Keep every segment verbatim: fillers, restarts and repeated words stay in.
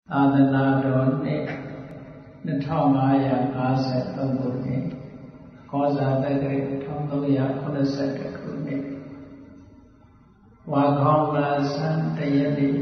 သာသနာတော်နှစ်နှစ်ထောင်ငါးရာငါးဆယ်သုံးခုနှစ်ကောဇာတက္ကရာတစ်ထောင်သုံးရာခုနှစ်ဆယ်တစ်ခုနှစ်ဝါခေါင်လာဆန်းတရက်နေ့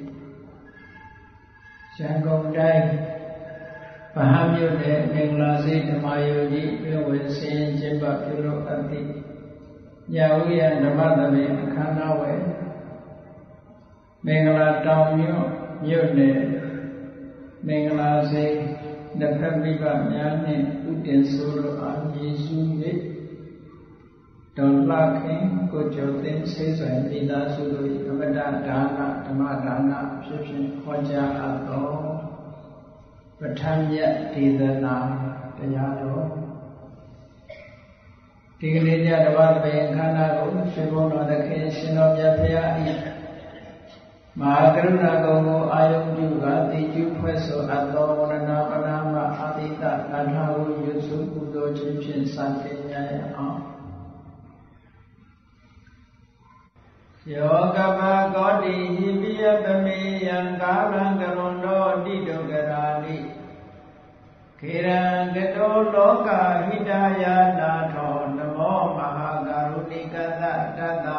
ရန်ကုန်တိုင်းဗဟန်းမြို့နယ်မင်္ဂလာစိတ်ဓမ္မယုံကြီးပြုဝင်စင်ကျင်းပပြုလုပ်အပ်သည့်ညဝိယဓမ္မသဘင်အခမ်းအနားဝယ်မင်္ဂလာတောင်မြို့မြို့နယ်မင်္ဂလာစိတ်နှစ်ဖက်မိဘများနှင့်ဥတင်ဆိုလိုအားယေရှု၏ဒေါ်လာခင်ကိုကျော်သိန်းဆေးဆိုင်မိသားစုတို့၏အမတ္တဒါနဓမ္မဒါနဖြစ်ဖြင့်ခေါ်ကြားအပ်သောပဋ္ဌာန်းမြတ်ဒေသနာတရားတော်ဒီကနေ့ညတပတ်ပင်ခန္ဓာကိုရှင်ဘုန်းတော်သခင်ရှင်တော်မြတ်ဖရာ၏မဟာကရုဏာကုံကိုအာယုပြုကတိကျဖွဲ့ဆိုအပ်သောဝန္ဒနာပနာမအာတိတနာထဝယုစုပူဇော်ခြင်းဖြင့်စတင်ကြရအောင်ယောကပကောတိဟိပိယပမေယံကာလံကရွန်တောတိတုကရာတိခေရံကတောလောကဟိတယနာထောနမောမဟာကရုဏိကတတတ္တ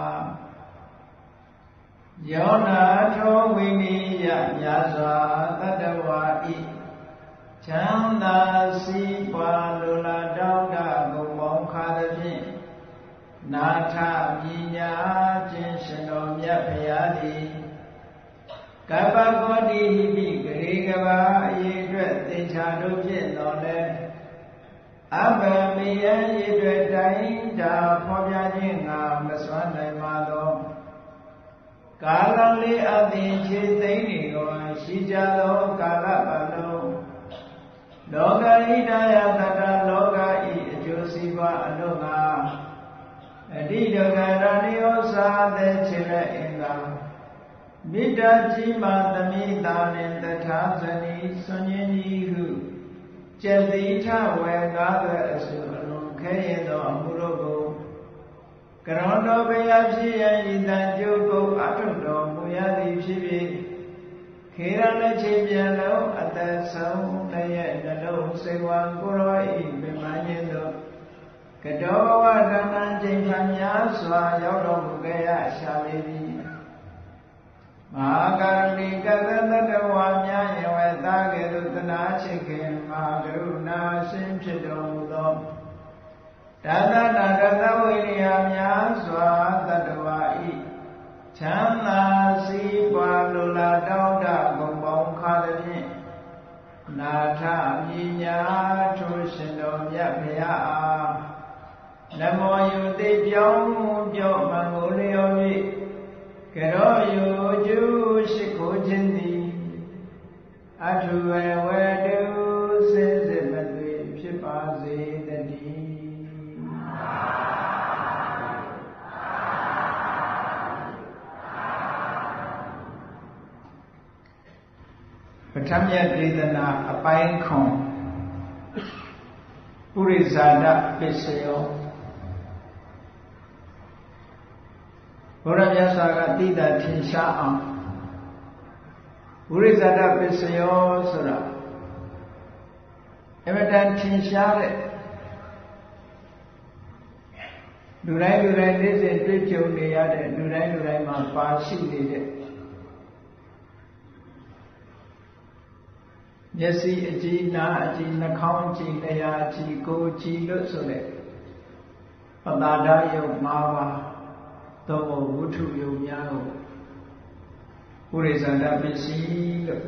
ယောနာထောဝိနိယမြတ်စွာတတ္တဝါဤချမ်းသာစီးပွားလိုလားတောင်းတဘုံပေါင်းခါသည်ဖြင့်နာထပညာခြင်းရှင်တော်မြတ်ဖရာသည်ကပ္ပကောတိဟိပိဂရေကဘာအရေးအတွက်သင်္ချာတို့ဖြင့်တော်လဲအဘမေယံရည်အတွက်တိုင်းတာဖော်ပြခြင်းငါမစွမ်းနိုင်ပါသောကာလလေးအသင်ခြေသိမ့်နေကိုရှိကြသောကာလပတ်လုံးလောကဣဒယတတလောကဤအကျိုးစီးပွားအလို့ငါအတိဒဂရဏိယောသာတဲ့ခြေလက်အင်္ဂါမိတ္တကြီးမှသမိတာနှင့်တထာဇနီဆွန်ញင်းကြီးဟုကျက်တိထဝေငါးသွဲအစုအလုံးခဲရင်သောအမှုတို့ကိုကရွန်တော်ဘုရားဖြစ်ရန်ဤတန်ကျိုးကိုအထုတော်မူရသည်ဖြစ်ပြီးခေရလက်ချေပြန်လုံးအသက်ဆုံးလည်းရဲ့နှလုံးစေဝါကိုရောဤပြမန်းခြင်းတို့ကတောဘဝတဏ္ဍချိန်ခံများစွာရောက်တော်မူခဲ့ရရှာလေသည်မဟာကရုဏီကသတ္တဝါများယဝေသာကဲ့သို့တနာချစ်ခင်မဟာကရုဏာရှင်ဖြစ်တော်မူသောတသနာတသဝိရိယများစွာတတ္တဝါဤချမ်းသာစီးပွားလိုလားတောင်းတဘုံပေါင်းခါသည်ဖြင့်နာထပညာထိုရှင်တော်မြတ်ဖရာအားနမောယုတိပြောင်းပြောမှန်ကိုလျော်၍ကရောယုကျူရှိခိုးခြင်းသည်အထုဝေဝေတုစေစေမသွေဖြစ်ပါစေတည်းပဋ္ဌာန်းမြတ်ဒေသနာအပိုင်းခွန်ပုရိဇာတပစ္စယောဘုရားမြတ်စွာကသိတာထင်ရှားအောင်ပုရိဇာတပစ္စယောဆိုတာအမတန်ထင်ရှားတဲ့လူတိုင်းလူတိုင်းနေ့စဉ်တွေ့ကြုံနေရတဲ့လူတိုင်းလူတိုင်းမှာပါရှိနေတဲ့မျက်စိအကြည့်နားအကြည့်နှာခေါင်းအကြည့်လျှာအကြည့်ကိုယ်ကြည့်လို့ဆိုတဲ့ပတာဒယုတ်၅ပါးသောဝတ္ထုယုတ်များကိုပုရိသန္တပစ္စည်းလို့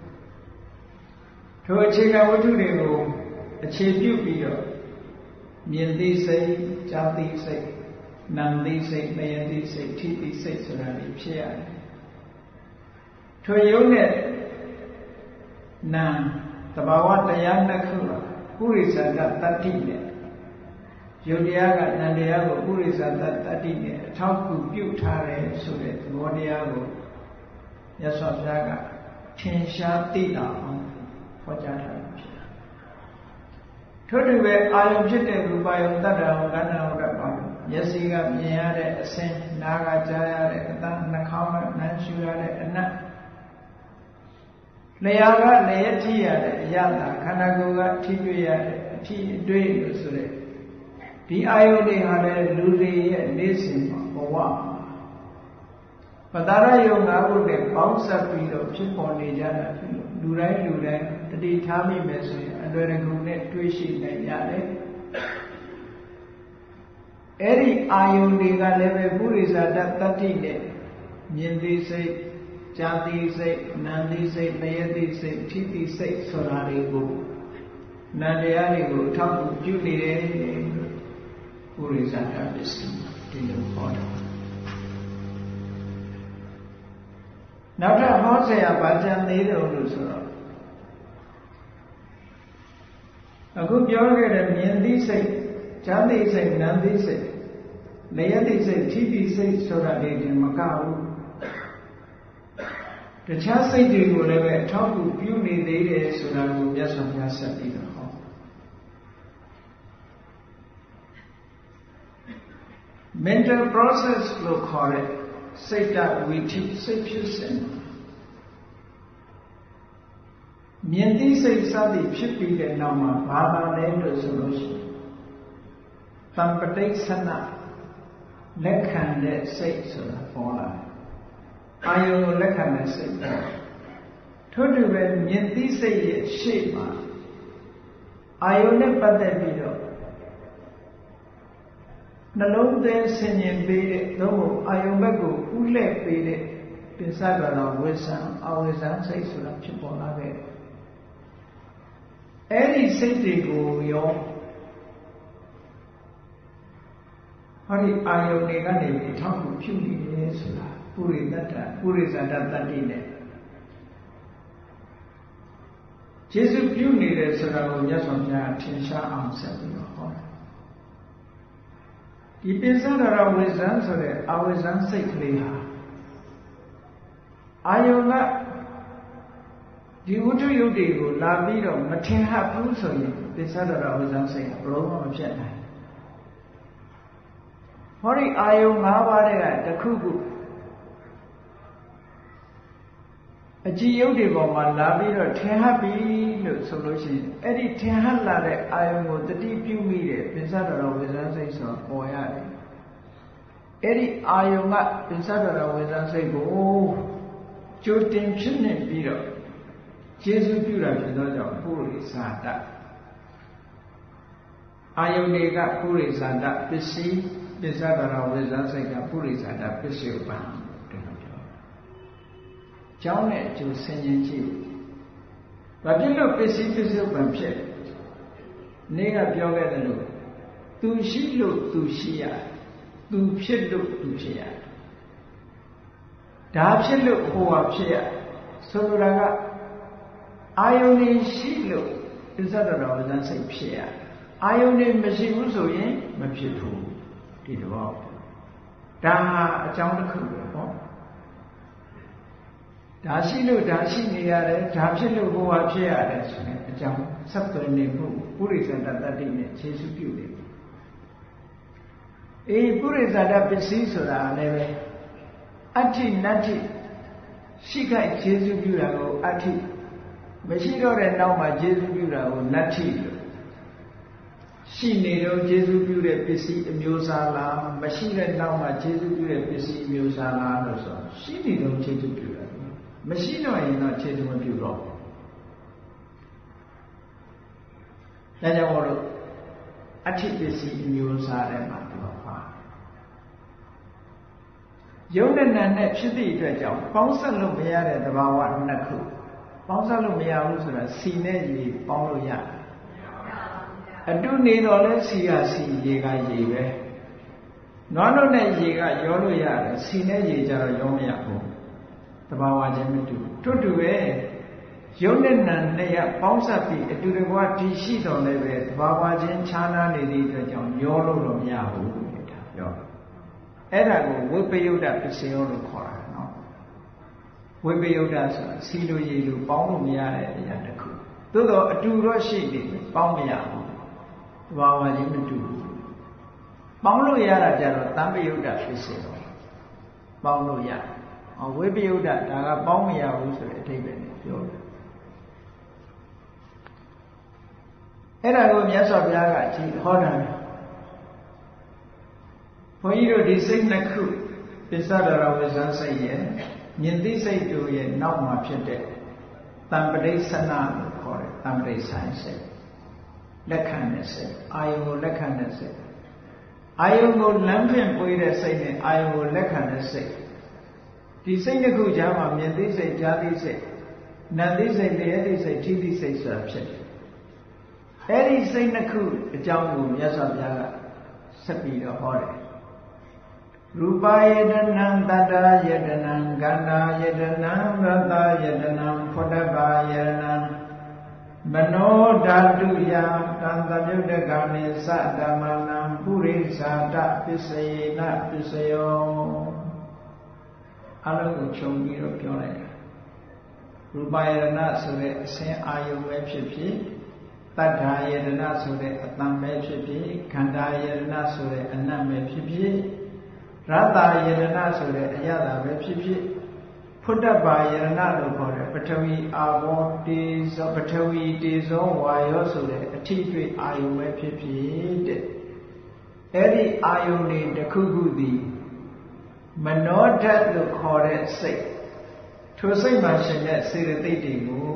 ထိုအခြေခံဝတ္ထုတွေကိုအခြေပြုပြီးတော့မြင်သိစိတ်ကြားသိစိတ်နာမ်သိစိတ်လျှာသိစိတ်ထိသိစိတ်ဆိုတာတွေဖြစ်ရတယ်ထိုယုတ်နဲ့နာသဘာဝတရားနှစ်ခုပုရိသတတတ္တိနဲ့ယုတ်တရားကနံတရားကိုပုရိသတတတ္တိနဲ့အထောက်ကူပြုထားတယ်ဆိုတဲ့သဘောတရားကိုမြတ်စွာဘုရားကထင်ရှားသိတာအောင်ဟောကြားထားတာဖြစ်တယ်။ထို့တူပဲအာယုဖြစ်တဲ့ရူပယုံတတ္တဝကဏ္ဍဝရပါမျက်စိကမြင်ရတဲ့အဆင်းနားကကြားရတဲ့အသံနှာခေါင်းကနမ်းရှူရတဲ့အနတ် Layaga Layati Yata, Kanagoga, Tibuya, Ti Dway, the Iode had Ludi and Nisim or one. But that I young I would get bounce up with a chip on the Jana, Lurai Lurai, the Ditami Messi, and when a good net twitching and Yale. Eri Iode got level Buddhis at that thirteen. Yindi say, Jati say, Nandi say, Layati say, Titi say, Solari go. Nadiari go, Tapu, Julie, Urizaka, Didn't follow. Now, how say about them, they don't do a good yoga and Yindi say, Jati say, Nandi say, Layati say, Titi say, Solari in Macau. The chance they do will ever talk to you need the so that will just on your set either home. Mental process look correct, say that we teach sufficient. Mienti say Sadi should be the Nama, Baba Lendo solution. Pampatek Sana, Lekhan let say so that fall. I will let him say, told you when Yenti say shape, I will never that video. Nalone then singing bade, no, I will go, who let bade, Pinsagara, Wilson, always answer so that Chipona. Any city go, yo. Hurry, I will negate, talk to Puny, yes. Puri Data, Puri Zadatine. Jesus, you needed so that we just on that Tinsha answer to your home. If it's not always answered, always answer clear. I am not the Utu Yudigo, Lavido, Matinha Puso, this other always answer, Roma of Jetna. Hurry, I am Mavare, the Kubu. A geode woman, Lavir, Tehabi solution. Eddie Tehala, I am with the deep you meet, Pisadara with us, or Eddie, I am not Pisadara with us, oh, Jotin Chin Peter. Jesus Pura, Puri Santa. I am nega Puri Santa, Pisi, Pisadara with us, Puri Santa, Pisi. John it to sing you. But you look busy physical pamphlet. Nega Bioga, do she look to Shia, do she look to Shia. Dabshe look who are Shia, so I only she look, is that a row than say Shia. I only machine so in, Mapitu, did the walk. Da a John the Cougar. Dashilu Dashi near Tapsilu who are chair, a jump, subterranean Puris and that in Chesu Beauty. A Puris and that Pesisura never. Ati Nati Shika Chesu Beauty, Ati Machino and now my Jesu Beauty, Nati. She needed Jesu Beauty, Pisi, Musala, Machine and now my Jesu Beauty, Pisi, Musala, or so. She needed Jesu Beauty. Machine or not changing what you wrong. Then I want to achieve this in your side and my papa. Yonan and net should be to a job. Ponsalumia at the Bawa Naku. Ponsalumia was a sine, Pauloya. I do need all the C R C, Yega Yeve. None of the Yega Yoloya, Sine Yja Yomiapo. The Bawa Jemitu. To do it, Yonan and Nea Ponsapi, to the what she don't live it, Bawa Jen Chana, Lady John, Yolo of Yahoo. Edago, will pay you that to say all the car. Will pay you that, Silo Yilu, Baumia, and the cook. Todo, do Roshi, Baumia, Bawa Jemitu. Paulo Yara Jaro, Tambi Yuda, to say. Paulo Yara. Or we be that I bound me out to the table. အဲ့ဒါကိုမြတ်စွာဘုရားကကြည်ဟောတာဘုန်းကြီးတို့ဒီစိတ်နှစ်ခုပစ္စဒရဝိဇ္ဇစိတ်ရဲ့မြင်သိစိတ်တို့ရဲ့နောက်မှာဖြစ်တဲ့တံပဋိသနာလို့ခေါ်တယ်တံပဋိဆိုင်စိတ်လက်ခံတဲ့စိတ်အာယုံကိုလက်ခံတဲ့စိတ်အာယုံကိုလမ်းဖြင့်ပွေးတဲ့စိတ်နဲ့အာယုံကိုလက်ခံတဲ့စိတ်ဒီစိတ်တစ်ခုကြားမှာမြင်သိစိတ်ကြားသိစိတ်နာသိစိတ်လျက်သိစိတ်ထိသိစိတ်ဆိုတာဖြစ်တယ်အဲ့ဒီစိတ်နှစ်ခုအကြောင်းကိုမြတ်စွာဘုရားကဆက်ပြီးတော့ဟောတယ်ရူပယတနံတတ္တယတနံကန္နာယတနံရတယတနံဖုဒ္ဓဘာယတနံမနောဓာတုယတံတမြုတ္တကမေသဓမ္မနံပုရိသတပစ္စယေနပစ္စယောအလုံးကိုခြုံပြီးတော့ပြောလိုက်တာရူပယတနာဆိုတဲ့အစင်းအာယုံပဲဖြစ်ဖြစ်တတ္ထာယတနာဆိုတဲ့အတံပဲဖြစ်ဖြစ်ခန္ဓာယတနာဆိုတဲ့အနတ်ပဲဖြစ်ဖြစ်ရတယတနာဆိုတဲ့အရသာပဲဖြစ်ဖြစ်ဖုဒ္ဓဘာယတနာလို့ခေါ်တဲ့ပထဝီအာဘောတေဇောပထဝီတေဇောဝါယောဆိုတဲ့အထိတွေ့အာယုံပဲဖြစ်ဖြစ်တဲ့အဲ့ဒီအာယုံတွေတစ်ခုခုသည်မနောဓာတ်လို့ခေါ်တဲ့စိတ်ထိုစိတ်မှာရှင်တဲ့စေတသိက်တွေကို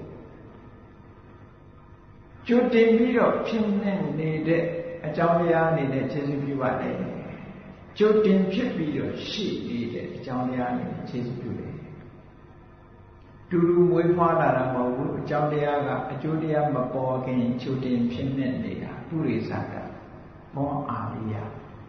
ကျွတ်တင်ပြီးတော့ဖြစ်နေနေတဲ့အကြောင်းတရားအနေနဲ့ခြေစွပြုပါတယ်ကျွတ်တင်ဖြစ်ပြီးတော့ရှိနေတဲ့အကြောင်းတရားအနေနဲ့ခြေစွပြုတယ်တူတူမွေးဖွားလာတာမဟုတ်ဘူးအကြောင်းတရားကအကျိုးတရားမပေါ်ခင်ကျွတ်တင်ဖြစ်နေနေတာပုရိသကမောအာရိယ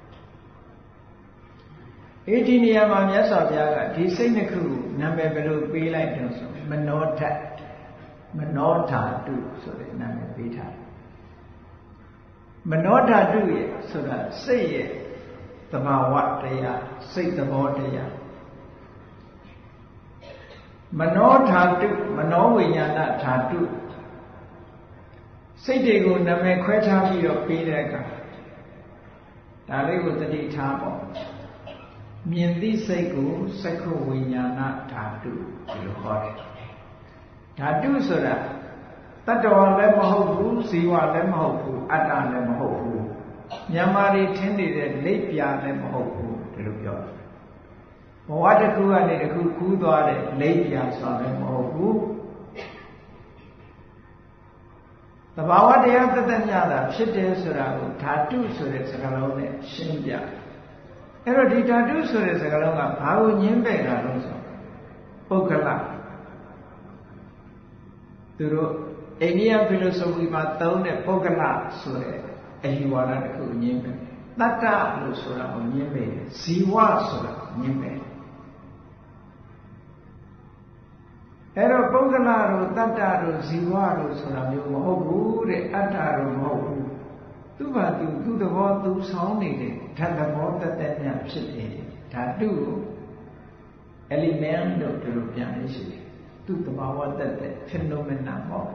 အဲ့ဒီနေရာမှာမြတ်စွာဘုရားကဒီစိတ်နှစ်ခုနာမည်ဘယ်လိုပေးလိုက်တော့ဆိုမနောဓာတ်မနောဓာတုဆိုတဲ့နာမည်ပေးထားတယ်မနောဓာတုရဲ့ဆိုတာစိတ်ရဲ့သဘာဝတရားစိတ်သဘောတရားမနောဓာတုမနောဝိညာဏဓာတုစိတ်တွေကိုနာမည်ခွဲခြားပြီးတော့ပေးတဲ့အခါဒါလေးကိုသတိထားပေါ့မြင်သိစိတ်ကိုစက္ခုဝိညာဏဓာတုဒီလိုခေါ်တယ်ဓာတုဆိုတာတတ္တဝါလည်းမဟုတ်ဘူးဇီဝလည်းမဟုတ်ဘူးအတ္တလည်းမဟုတ်ဘူးမြန်မာတွေထင်နေတဲ့လက်ပြလည်းမဟုတ်ဘူးဒီလိုပြောတယ်ဘဝတစ်ခုကနေတစ်ခုကူးသွားတဲ့လက်ပြဆိုတာလည်းမဟုတ်ဘူးသဘာဝတရားတသက်ညတာဖြစ်တယ်ဆိုတာကိုဓာတုဆိုတဲ့စကားလုံးနဲ့ရှင်းပြအဲ့တော့ဒီဓာတုဆိုတဲ့စကားလုံးကဘာကိုညင်းပယ်တာလို့ဆိုပုဂ္ဂလသူတို့အိန္ဒိယဖီလိုဆိုဖီမှာသုံးတဲ့ပုဂ္ဂလဆိုတဲ့အယူဝါဒတစ်ခုညင်းပယ်တတ္တလို့ဆိုတာကိုညင်းပယ်ဇီဝဆိုတာညင်းပယ်အဲ့တော့ပုဂ္ဂလတို့တတ္တတို့ဇီဝတို့ဆိုတာမျိုးမဟုတ်ဘူးတဲ့အတ္တတို့မဟုတ်ဘူးသူ့ဘာသူသူ့သဘောသူဆောင်နေတဲ့ဓာတ်သဘောတတ်တဲ့ညဖြစ်တယ်ဓာတုကို element လို့ပြောလို့ပြန်လို့ရှိတယ်သူ့သဘာဝတတ်တဲ့ phenomena ပေါ့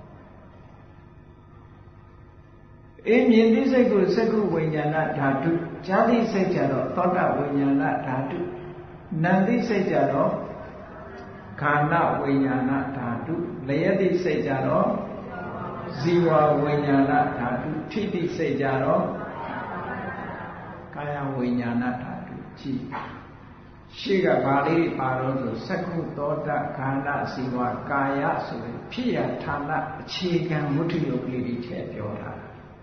အင်းမြင်သိစိတ်ကိုစက္ခုဝိညာဏဓာတုဈာတိစိတ်ကြတော့သောတာဝိညာဏဓာတုနာတိစိတ်ကြတော့ခန္ဓာဝိညာဏဓာတုလယတိစိတ်ကြတော့ဇီဝဝိညာဏဓာတုထိတိစိတ်ကြတော့ကာယဝိညာဏဓာတုကြည့်ရှေ့ကဘာလေးပါတော့ဆိုစက္ခုသောတခန္ဓာဇီဝကာယဆိုတဲ့ဖြစ်ရဌာနအခြေခံဝတ္ထုယုတ်ကလေးတွေထည့်ပြောတာ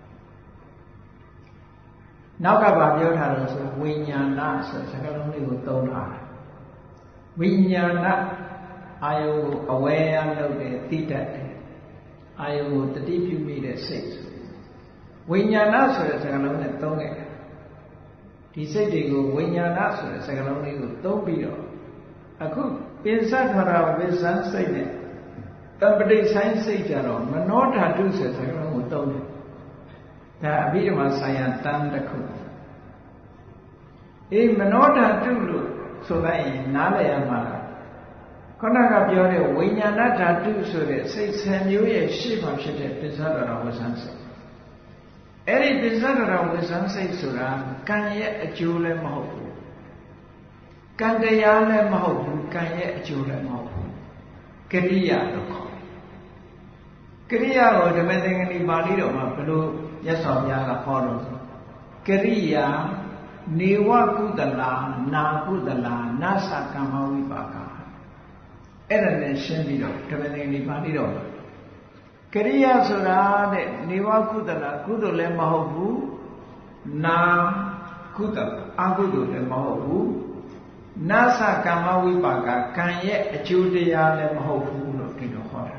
နောက်ကဘာပြောထားလို့ဆိုဝိညာဏဆိုစကားလုံးလေးကိုသုံးထားတယ်ဝိညာဏအာယုကိုအဝဲရလုပ်တယ်သိတတ်တယ်အာယုကိုတတိပြုမိတဲ့စိတ်ဆိုဝိညာဏဆိုတဲ့စကားလုံးနဲ့သုံးခဲ့တယ်ဒီစိတ်တွေကိုဝိညာဏဆိုတဲ့စကားလုံးလေးကိုသုံးပြီးတော့အခုပိစထရာဝိဇ္ဇံစိတ်နဲ့တပ္ပတိဆိုင်စိတ်ကြတော့မနောဓာတုဆိုတဲ့စကားလုံးကိုသုံးတယ်ဒါအဘိဓမ္မာဆိုင်ရာတန်တစ်ခုအေးမနောဓာတုလို့ဆိုလိုက်ရင်နားလည်ရမှာလားခုနကပြောတဲ့ဝိညာဏဓာတုဆိုတဲ့စိတ်ဆယ်မျိုးရဲ့ရှေ့မှာဖြစ်တဲ့ပိစထရာဝိဇ္ဇံစိတ်အဲ့ဒီပိစထရာဝိဇ္ဇံစိတ်ဆိုတာကံရဲ့အကျိုးလည်းမဟုတ်ဘူးကံတရားလည်းမဟုတ်ဘူးကံရဲ့အကျိုးလည်းမဟုတ်ဘူးကရိယာလို့ခေါ်တယ် Kriya or the Medangani Balido, Mapulu, yes of Yaga follows. Kriya, Niwa Kudala, Na Kudala, Nasa Kamawipaka. Eren Shendido, the Medangani Balido. Kriya Sura, Niwa Kudala, Kudole Mahobu, Na Kudala, Agudu le Mahobu, Nasa Kamawipaka, can yet a Judia le Mahobu, Tino Hoda.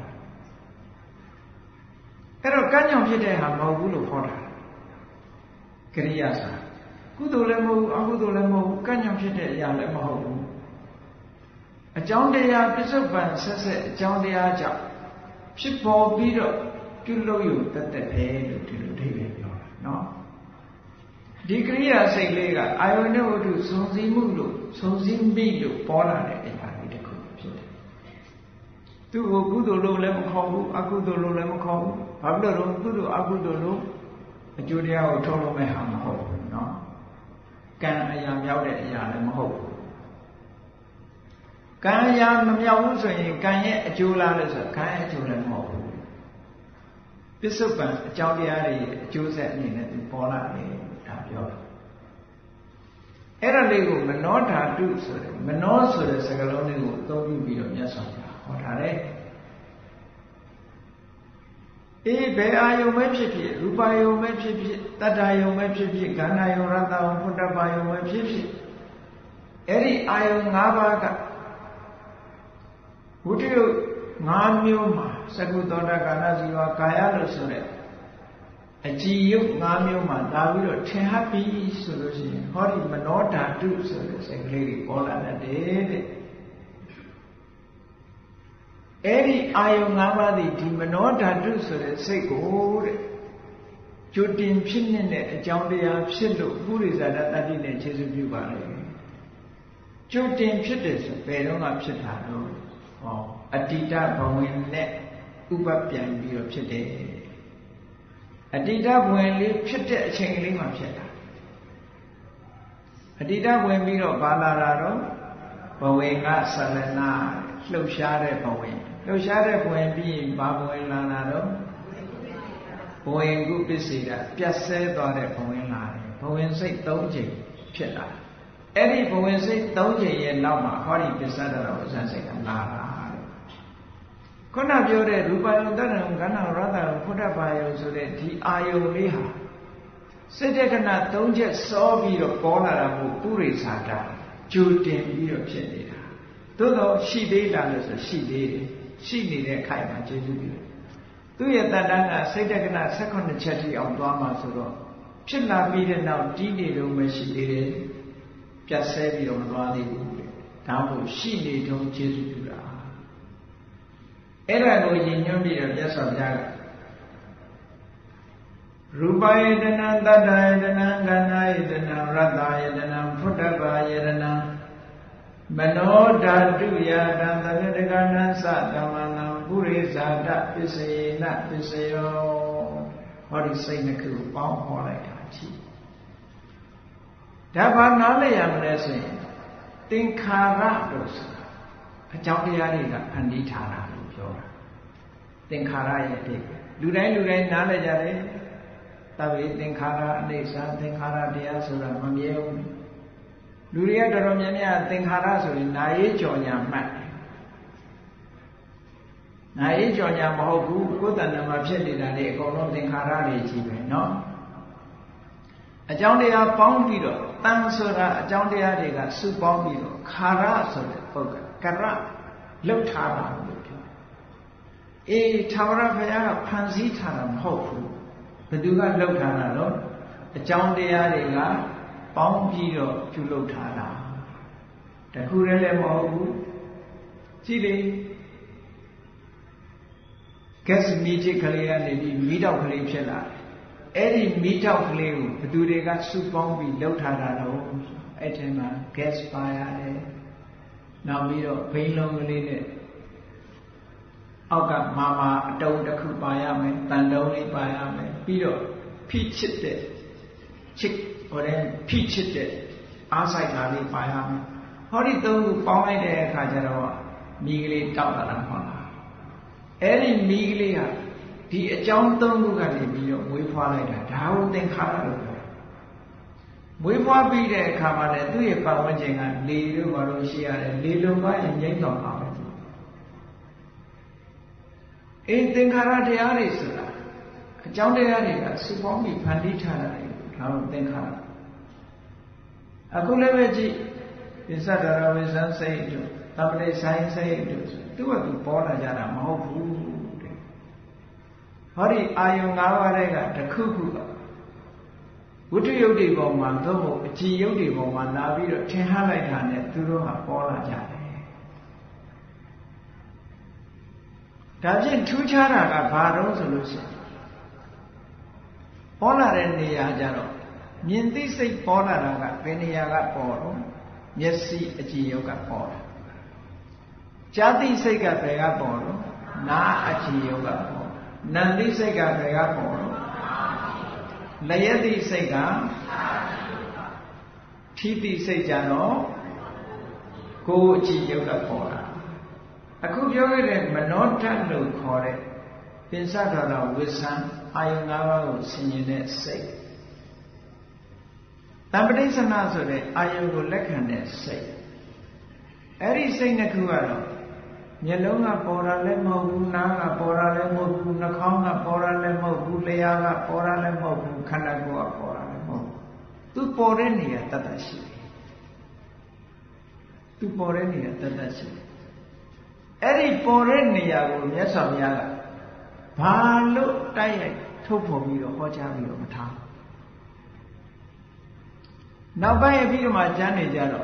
Pero kanyang pide ha mahulo hoda. Kriya sa. Kudo le mahu, agudo le mahu, kanyang pide ya le mahu. Aကြောင်းတရားပြစ္ဆုတ်ပန်ဆက်ဆက်အကြောင်းတရားကြောင့်ဖြစ်ပေါ်ပြီးတော့ပြုလုပ်ရတတ်တဲ့ပဲလို့ဒီလိုအဓိပ္ပာယ်ပြောတာနော်ဒီကရိယာစိတ်လေးကအာယုန်နဲ့ဝတ္ထုစုံစည်းမှုလို့စုံစည်းမိလို့ပေါ်လာတဲ့အရာလေးတစ်ခုဖြစ်တယ်သူ့ကိုကုသိုလ်လို့လည်းမခေါ်ဘူးအကုသိုလ်လို့လည်းမခေါ်ဘူးဘာဖြစ်လို့လဲကုသိုလ်အကုသိုလ်လို့အကျိုးတရားကိုထုတ်လို့မဲ့ဟာမဟုတ်ဘူးเนาะကံအရာမြောက်တဲ့အရာလည်းမဟုတ်ဘူးကံအရာမမြောက်ဘူးဆိုရင်ကံရဲ့အကျိုးလားလို့ဆိုကံရဲ့အကျိုးလည်းမဟုတ်ဘူးပစ္စုပန်အကြောင်းတရားတွေရဲ့အကျိုးဆက်အနေနဲ့သူပေါ်လာတယ်ဒါပြောတာအဲ့ဒါလေးကိုမနောဓာတုဆိုတယ်မနောဆိုတဲ့စကားလုံးလေးကိုအသုံးပြုပြီးတော့မြတ်စွာဘုရားဟောထားတယ်အေးဘယ်အာယုံပဲဖြစ်ဖြစ်ရူပယုံပဲဖြစ်ဖြစ်တတ္တယုံပဲဖြစ်ဖြစ်ခန္ဓာယုံရတ္တယုံဖုတ္တပါယုံပဲဖြစ်ဖြစ်အဲ့ဒီအာယုံ၅ပါးကဝိတ္တယုတ်၅မျိုးမှာသကုသောတကာဏဇီဝကာယလို့ဆိုတဲ့အကြည်ယုတ်၅မျိုးမှာလာပြီးတော့ထင်ဟပ်ပြီးဆိုလို့ရှိရင်ဟောဒီမနောဓာတုဆိုတဲ့စိတ်ကလေးတွေပေါ်လာတတ်တယ်တဲ့အဲ့ဒီအာယုံ၅ပါးဒီမနောဓာတုဆိုတဲ့စိတ်ကိုတဲ့ကျွတ်တင်ဖြစ်နေတဲ့အကြောင်းတရားဖြစ်လို့ပုရိသတာတတ္တိနဲ့ခြေစွပြုပါလေကျွတ်တင်ဖြစ်တယ်ဆိုဘယ်တော့မှဖြစ်တာတော့ဟောအတ္တိတဘဝင်နဲ့ဥပပြန်ပြီးတော့ဖြစ်တယ်အတ္တိတဘဝင်လေးဖြစ်တဲ့အချိန်ကလေးမှဖြစ်တာအတ္တိတဝင်ပြီးတော့ဘာလာတာတော့ဘဝင်ကဆလနာလှုပ်ရှားတဲ့ဘဝင်လှုပ်ရှားတဲ့ဘဝင်ပြီးရင်ဘာဘဝင်လာတာတော့ဘဝင်ကုပစ္စေကပြတ်ဆဲသွားတဲ့ဘဝင်လာတယ်ဘဝင်စိတ်၃ချိန်ဖြစ်လာအဲ့ဒီဘဝင်စိတ်၃ချိန်ရဲ့နောက်မှာဟောဒီပစ္စဒရဝဇ္ဇစိတ်ကလာတာခုနပြောတဲ့ရူပယုံတဏ္ဍံကဏ္ဍရတ္တဖုဒ္ဓဘာယုံဆိုတဲ့ဒီအာယုံလေးဟာစိတ်တက္ကနာ၃ချက်စောပြီးတော့ပေါ်လာတာမို့ပုရိသတာကြိုတင်ပြီးတော့ဖြစ်နေတာသို့တော့ရှိသေးတာလို့ဆိုရှိသေးတယ်ရှိနေတဲ့ခိုင်မှာကျေစုပြုတယ်သူ့ရဲ့တဏ္ဍကစိတ်တက္ကနာ၁၈ချက်ထိအောင်သွားမှာဆိုတော့ဖြစ်လာပြီးတဲ့နောက်တီးနေတော့မရှိသေးတယ်ပြတ်ဆဲပြီးတော့မသွားသေးဘူးတဲ့ဒါမို့ရှိနေတော့ကျေစုပြုတာအဲ့ဒါကိုရည်ညွှန်းပြီးတော့မြတ်စွာဘုရားကရူပယတနံတတ္တယတနံခန္ဓာယတနံရတ္တယတနံဖုတ္တပါယတနံမနောဓာတုယတံသရတကနံသတမနံပုရိသတာပစ္စယေနပစ္စယောဟောဒီစိတ်နှစ်ခုကိုပေါင်းဟောလိုက်တာကြည့်ဒါဘာနားလည်ရမလဲဆိုရင်သင်္ခါရလို့ဆိုတာအကြောင်းတရားတွေကဖန်တီးထားတာလို့ပြောတာသင်္ခါရရဲ့အဓိပ္ပာယ်လူတိုင်းလူတိုင်းနားလည်ကြတယ်တဗေသင်္ခါရအိဋ္ဌာသင်္ခါရတရားဆိုတာမမြဲဘူးလူတွေကတော်တော်များများသင်္ခါရဆိုရင်နာရေးကြော်ညာမှတ်တယ်နာရေးကြော်ညာမဟုတ်ဘူးကိုယ်တဏ္ဍာမှာဖြစ်နေတာလေအကုန်လုံးသင်္ခါရတွေကြီးပဲเนาะအကြောင်းတရားပေါင်းပြီးတော့တန်ဆိုတာအကြောင်းတရားတွေကစုပေါင်းပြီးတော့ခါရဆိုတဲ့ပုဂ္ဂိုလ်ကရလှုပ်ထားတာလို့ပြောအေးထာဝရဘုရားကဖန်ဆည်းထားတာမဟုတ်ဘူးဘယ်သူကလှုပ်ထားတာတော့အကြောင်းတရားတွေကပေါင်းပြီးတော့ပြုလုပ်ထားတာတခုတည်းလည်းမဟုတ်ဘူးကြည့်လေဂက်စ်မီချစ်ကလေးကနေပြီးမီးတောက်ကလေးဖြစ်လာတယ်အဲ့ဒီမီးတောက်ကလေးကိုဘယ်သူတွေကစုပေါင်းပြီးလှုပ်ထားတာတော့အဲ့ထဲမှာ gas ပါရတယ်နောက်ပြီးတော့ဘိန်းလုံးကလေးနဲ့အောက်ကမာမာအတုံးတစ်ခုပါရမယ်တန်တုံးလေးပါရမယ်ပြီးတော့ဖိချစ်တဲ့ချစ်ဟိုတဲ့ဖိချစ်တဲ့အားဆိုင်တာလေးပါရမယ်ဟောဒီသုံးခုပေါင်းလိုက်တဲ့အခါကျတော့မီးကလေးတောက်လာတာဟုတ်လားအဲ့ဒီမီးကလေးဟာဒီအကြောင်းသုံးခုကနေပြီးတော့မွေးဖွားလိုက်တာဒါကိုသင်္ခါရလို့ပြောမွေးဖွားပြီးတဲ့အခါမှာလည်းသူ့ရဲ့ပတ်ဝန်းကျင်ကလေတို့ဘာလို့ရှိရတယ်လေလုံပါရင်ငြိမ့်တော့ပါမယ်အေးသင်္ခါရတရားတွေဆိုတာအကြောင်းတရားတွေကစုပေါင်းပြီးဖန်တီးထားတာလေဒါကိုသင်္ခါရအခုလည်းပဲကြည့်ပစ္စဒရဝိဇ္ဇံစိတ်တို့တပ္ပလိဆိုင်စိတ်တို့သူ့ကသူပေါ်လာကြတာမဟုတ်ဘူးတဲ့ဟောဒီအာယုံ၅ပါးတွေကတစ်ခုခုဝိတ္တယုတ်တွေပေါ်မှာသို့မဟုတ်အကြည်ယုတ်တွေပေါ်မှာလာပြီးတော့ထင်ဟလိုက်တာနဲ့သူတို့ဟာပေါ်လာကြတယ်ဒါဖြင့်ထူးခြားတာကဘာတော့ဆိုလို့ရှိရင်ပေါ်လာတဲ့နေရာကြတော့မြင်သိစိတ်ပေါ်လာတာကဘယ်နေရာကပေါ်တော့မျက်စိအကြည်ယုတ်ကပေါ်တာကြားသိစိတ်ကဘယ်ကပေါ်တော့နားအကြည်ယုတ်ကပေါ်နာမ်သိစိတ်ကဘယ်ကပေါ်တော့လျက်သိစိတ်ကထီးသိစိတ်ကြတော့ကိုယ်အကြည်ယုတ်ကပေါ်တာအခုပြောခဲ့တဲ့မနောဓာတ်လို့ခေါ်တဲ့ပင်စတော်တော်ဝိသံအာယု၅ပါးကိုဆင်ញင်တဲ့စိတ်တံပဋိစ္စနာဆိုတဲ့အာယုကိုလက်ခံတဲ့စိတ်အဲ့ဒီစိတ်နှစ်ခုကတော့မျက်လုံးကပေါ်တာလည်းမဟုတ်ဘူးနားကပေါ်တာလည်းမဟုတ်ဘူးနှာခေါင်းကပေါ်တာလည်းမဟုတ်ဘူးလျှာကပေါ်တာလည်းမဟုတ်ဘူးခန္ဓာကိုယ်ကပေါ်တာလည်းမဟုတ်ဘူးသူပေါ်တဲ့နေရာတတ်တတ်ရှိတယ်သူပေါ်တဲ့နေရာတတ်တတ်ရှိတယ်အဲ့ဒီပေါ်တဲ့နေရာကိုမြတ်စွာဘုရားကဘာလို့တိုက်ရိုက်ထုတ်ဖော်ပြီးတော့ဟောကြားပြီးတော့မထားနောက်ပိုင်းအပြီးတော့မှကျမ်းနေကြတော့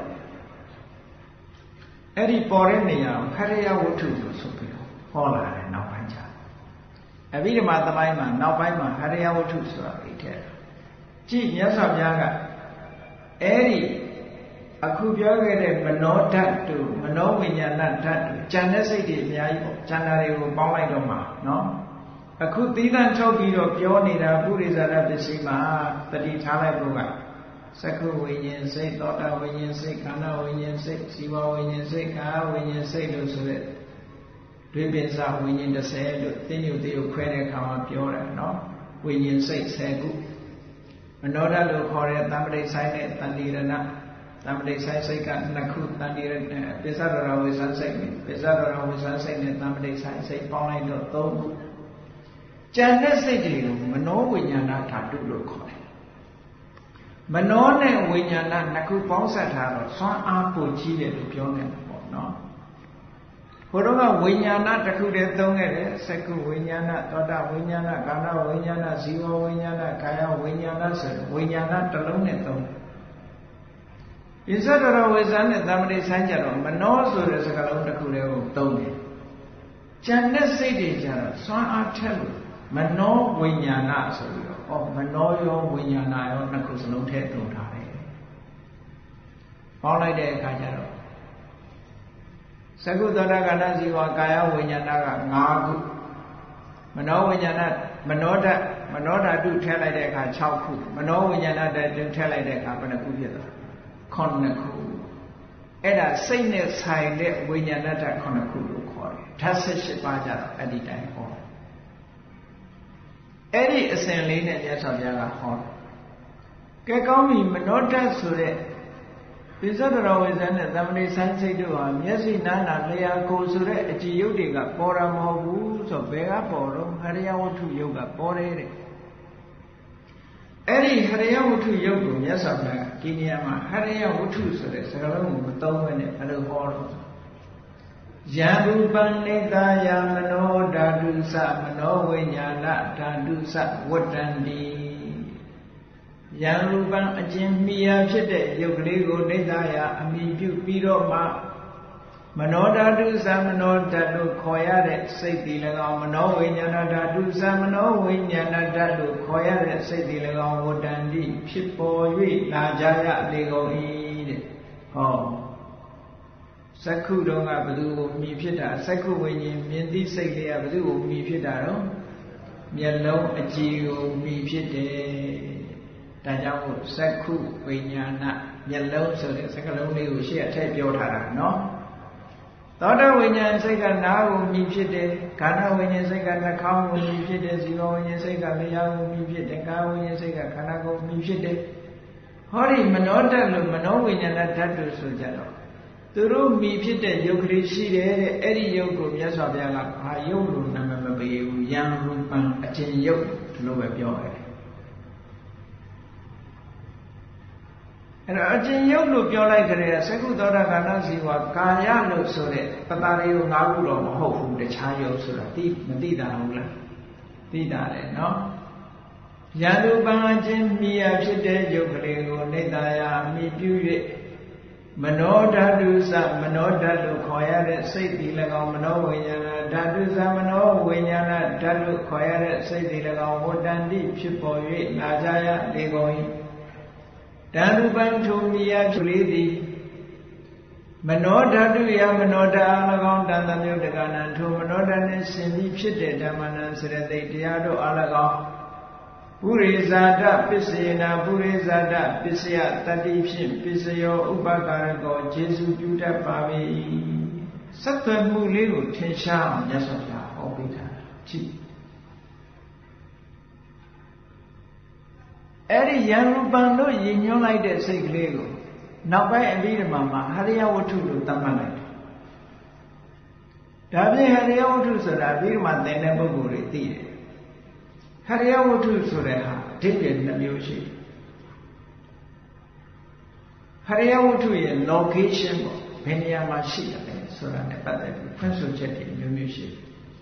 အဲ့ဒီပေါ်တဲ့နေရာကိုခရယဝတ္ထုလို့ဆိုပြီးတော့ဟောလာတယ်နောက်ပိုင်းကျအပြီးတော့မှသမိုင်းမှာနောက်ပိုင်းမှာခရယဝတ္ထုဆိုတာအိတ်ထဲကြည့်မြတ်စွာဘုရားကအဲ့ဒီအခုပြောခဲ့တဲ့မနောဓာတ်တို့မနောဝိညာဏဓာတ်တို့ဉာဏ်နဲ့စိတ်တွေအများကြီးပေါ့ဉာဏ်တွေကိုပေါင်းလိုက်တော့မှာနော်အခုသီးသန့်ထုတ်ပြီးတော့ပြောနေတာပုရိသရပစ္စည်းမှာတတိထားလိုက်ဖို့ကသက္ခုဝိညာဉ်စိတ်သောတာဝိညာဉ်စိတ်ခန္ဓာဝိညာဉ်စိတ်ဇီဝဝိညာဉ်စိတ်ကာဝိညာဉ်စိတ်လို့ဆိုတဲ့ဒွေပင်စဝိညာဉ်တစ်ဆယ်လို့တင်းညုတ်တေကိုခွဲတဲ့အခါမှာပြောတယ်နော်ဝိညာဉ်စိတ်ဆယ်ခုမနောဓာတ်လို့ခေါ်တဲ့တမ္ပတိဆိုင်နဲ့တဏ္ဍိရဏတမ္ပတိဆိုင်စိတ်ကနှစ်ခုတဏ္ဍိရဏပစ္စဒရဝိဇ္ဇံစိတ်နဲ့ပစ္စဒရဝိဇ္ဇံစိတ်နဲ့တမ္ပတိဆိုင်စိတ်ပေါင်းလိုက်တော့သုံးခုဉာဏ်နဲ့စိတ်တွေကိုမနောဝိညာဏဓာတုလို့ခေါ်တယ်မနောနဲ့ဝိညာဏနှစ်ခုပေါင်းစပ်ထားတော့စွမ်းအားပိုကြီးတယ်လို့ပြောနေတယ်ပေါ့နော်ဘုရားကဝိညာဏတစ်ခုတည်းသုံးခဲ့တယ်စက္ခုဝိညာဏသောတာဝိညာဏကာဏဝိညာဏဇီဝဝိညာဏကာယဝိညာဏဆိုတဲ့ဝိညာဏတစ်လုံးနဲ့သုံးတယ်ပစ္စဒရဝိဇ္ဇာနဲ့သမတိဆိုင်ကြတော့မနောဆိုတဲ့စကားလုံးတစ်ခုတည်းကိုသုံးတယ်ဉာဏ်နဲ့စိတ်တွေကြတော့စွမ်းအားထက်လို့မနောဝိညာဏဆိုပြီးတော့ဩမနောရောဝိညာဏရောနှစ်ခုစလုံးထည့်သုံးထားတယ်ပေါင်းလိုက်တဲ့အခါကျတော့သကုသောတာကဏဇီဝကာယဝိညာဏက၅ခုမနောဝိညာဏမနောဓာတ်မနောဓာတုထည့်လိုက်တဲ့အခါ၆ခုမနောဝိညာဏဓာတ်ထည့်လိုက်တဲ့အခါဘယ်နှခုဖြစ်သွားခုနှစ်ခုအဲ့ဒါစိတ်နဲ့ဆိုင်တဲ့ဝိညာဏဓာတ်ခုနှစ်ခုလို့ခေါ်တယ်ဓာတ်၁၈ပါးကြတော့အဲ့ဒီတိုင်းဟောအဲ့ဒီအစဉ်လေးနဲ့မြတ်စွာဘုရားကဟောကဲကောင်းပြီမနောဓာတ်ဆိုတဲ့ပိဿဒရဝိဇ္ဇာနဲ့သမဏေဆိုင်စိတ်တို့ဟာမျက်စိနားနာလျှာကိုယ်ဆိုတဲ့အကြည်ယုတ်တွေကပေါ်တာမဟုတ်ဘူးဆိုဘယ်ကပေါ်တော့ဟရိယဝတ္ထုယုတ်ကပေါ်တယ်တဲ့အဲ့ဒီဟရိယဝတ္ထုယုတ်ကိုမြတ်စွာဘုရားဒီနေရာမှာဟရိယဝတ္ထုဆိုတဲ့စကားလုံးကိုမသုံးဘဲနဲ့ဘယ်လိုဟောတော့ယံရူပံနေသာယမနောဓာတုသမနောဝိညာဏဓာတုသဝတ္တန္တိယံရူပံအကျဉ်းမိယာဖြစ်တဲ့ယုတ်ကလေးကိုနေသာယအမိပြုပြီးတော့မှမနောဓာတုသမနောဓာတ်လို့ခေါ်ရတဲ့စိတ်တည်၎င်းမနောဝိညာဏဓာတုသမနောဝိညာဏဓာတ်လို့ခေါ်ရတဲ့စိတ်တည်၎င်းဝတ္တန္တိဖြစ်ပေါ်၍လာကြရလေကုန်၏တဲ့ဟောစက္ခုတုံးကဘယ်သူကိုမြည်ဖြစ်တာစက္ခုဝိညာဉ်မြင်သိစိတ်လေးကဘယ်သူကိုမြည်ဖြစ်တာတော့မျက်လုံးအကြည်ကိုမြည်ဖြစ်တယ်ဒါကြောင့်မို့စက္ခုဝိညာဏမျက်လုံးဆိုတဲ့စကားလုံးလေးကိုရှေ့အထက်ပြောထားတာနော်သသောတာဝိညာဉ်စိတ်ကနာကိုမြည်ဖြစ်တယ်ခန္ဓာဝိညာဉ်စိတ်ကနှာခေါင်းကိုမြည်ဖြစ်တယ်ဇီဝဝိညာဉ်စိတ်ကလျှာကိုမြည်ဖြစ်တယ်ကာယဝိညာဉ်စိတ်ကခန္ဓာကိုမြည်ဖြစ်တယ်ဟောဒီမနောဓာတ်လို့မနောဝိညာဏဓာတ်လို့ဆိုကြတော့သူတို့မြည်ဖြစ်တဲ့ယုတ်ကလေးရှိတယ်တဲ့အဲ့ဒီယုတ်ကိုမြတ်စွာဘုရားကဘာယုတ်လို့နာမည်မပေးဘူးယံရူပံအကျဉ်ယုတ်လို့ပဲပြောတယ်အဲ့တော့အကျဉ်ယုတ်လို့ပြောလိုက်ကြတဲ့သက္ကုသောတာခန္ဓာဇီဝကာယလို့ဆိုတဲ့ပတာရီကို၅ခုတော့မဟုတ်ဘူးတခြားယုတ်ဆိုတာသိမသိတာဟုတ်လားသိတာလေနော်ယံရူပံအကျဉ်မြည်ရဖြစ်တဲ့ယုတ်ကလေးကိုနေတ္တယာအမိပြု၍မနောဓာတုသမနောဓာတ်လို့ခေါ်ရတဲ့စိတ်ဒီ၎င်းမနောဝိညာဏဓာတုသမနောဝိညာဏဓာတ်လို့ခေါ်ရတဲ့စိတ်ဒီ၎င်းဝတ္တန္တိဖြစ်ပေါ်၍လာကြရလေကုန်၏ဓာတုပံထုံမြည်ရဖြစ်လေသည်မနောဓာတုယမနောဓာတ်၎င်းတန်တမြုပ်တကနံထုမနောဓာတ်နှင့်ရှင်ပြီးဖြစ်တဲ့ဓမ္မနံစရတိတ်တရားတို့အား၎င်းပုရိဇာတပစ္စယေနာပုရိဇာတပစ္စယတတ္တိဖြင့်ပစ္စယောဥပကာရကောခြေစုပြုတတ်ပါ၏စက်သွယ်မှုလေးကိုထင်ရှားအောင်မြတ်စွာဘုရားဟောပေးတာကြည့်အဲ့ဒီယံရူပံလို့ရည်ညွှန်းလိုက်တဲ့စိတ်ကလေးကိုနောက်ပိုင်းအဘိဓမ္မာမှာဟရိယဝတ္ထုလို့သတ်မှတ်လိုက်တယ်ဒါဖြင့်ဟရိယဝတ္ထုဆိုတာအဘိဓမ္မာသင်တဲ့ပုဂ္ဂိုလ်တွေသိတယ်ဟရိယဝတ္ထုဆိုတဲ့ဟာအဓိပ္ပာယ်နှမျိုးရှိဟရိယဝတ္ထုရဲ့ location ပေါ့ဘယ်နေရာမှာရှိတယ်လဲဆိုတာနဲ့ပတ်သက်ပြီးဖွင့်ဆိုချက်တွေမျိုးမျိုးရှိ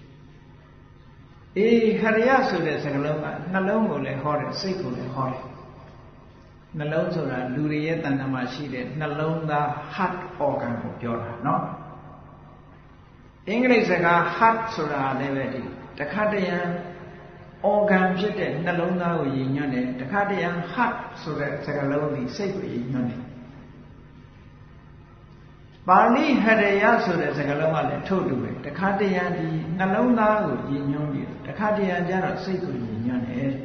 အေးဟရိယဆိုတဲ့စကားလုံးကနှလုံးကိုလည်းဟောတယ်စိတ်ကိုလည်းဟောတယ်နှလုံးဆိုတာလူတွေရဲ့တဏ္ဍာမှာရှိတဲ့နှလုံးသား heart organ ကိုပြောတာเนาะအင်္ဂလိပ်စကား heart ဆိုတာလည်းပဲဒီတခါတရံorgan ဖြစ်တဲ့နှလုံးသားကိုရည်ညွှန်းတယ်တခါတရံ heart ဆိုတဲ့စကားလုံးဒီစိတ်ကိုရည်ညွှန်းတယ်ပါဠိဟရိယဆိုတဲ့စကားလုံးကလည်းထို့တူပဲတခါတရံဒီနှလုံးသားကိုရည်ညွှန်းပြီးတခါတရံကျတော့စိတ်ကိုရည်ညွှန်းတယ်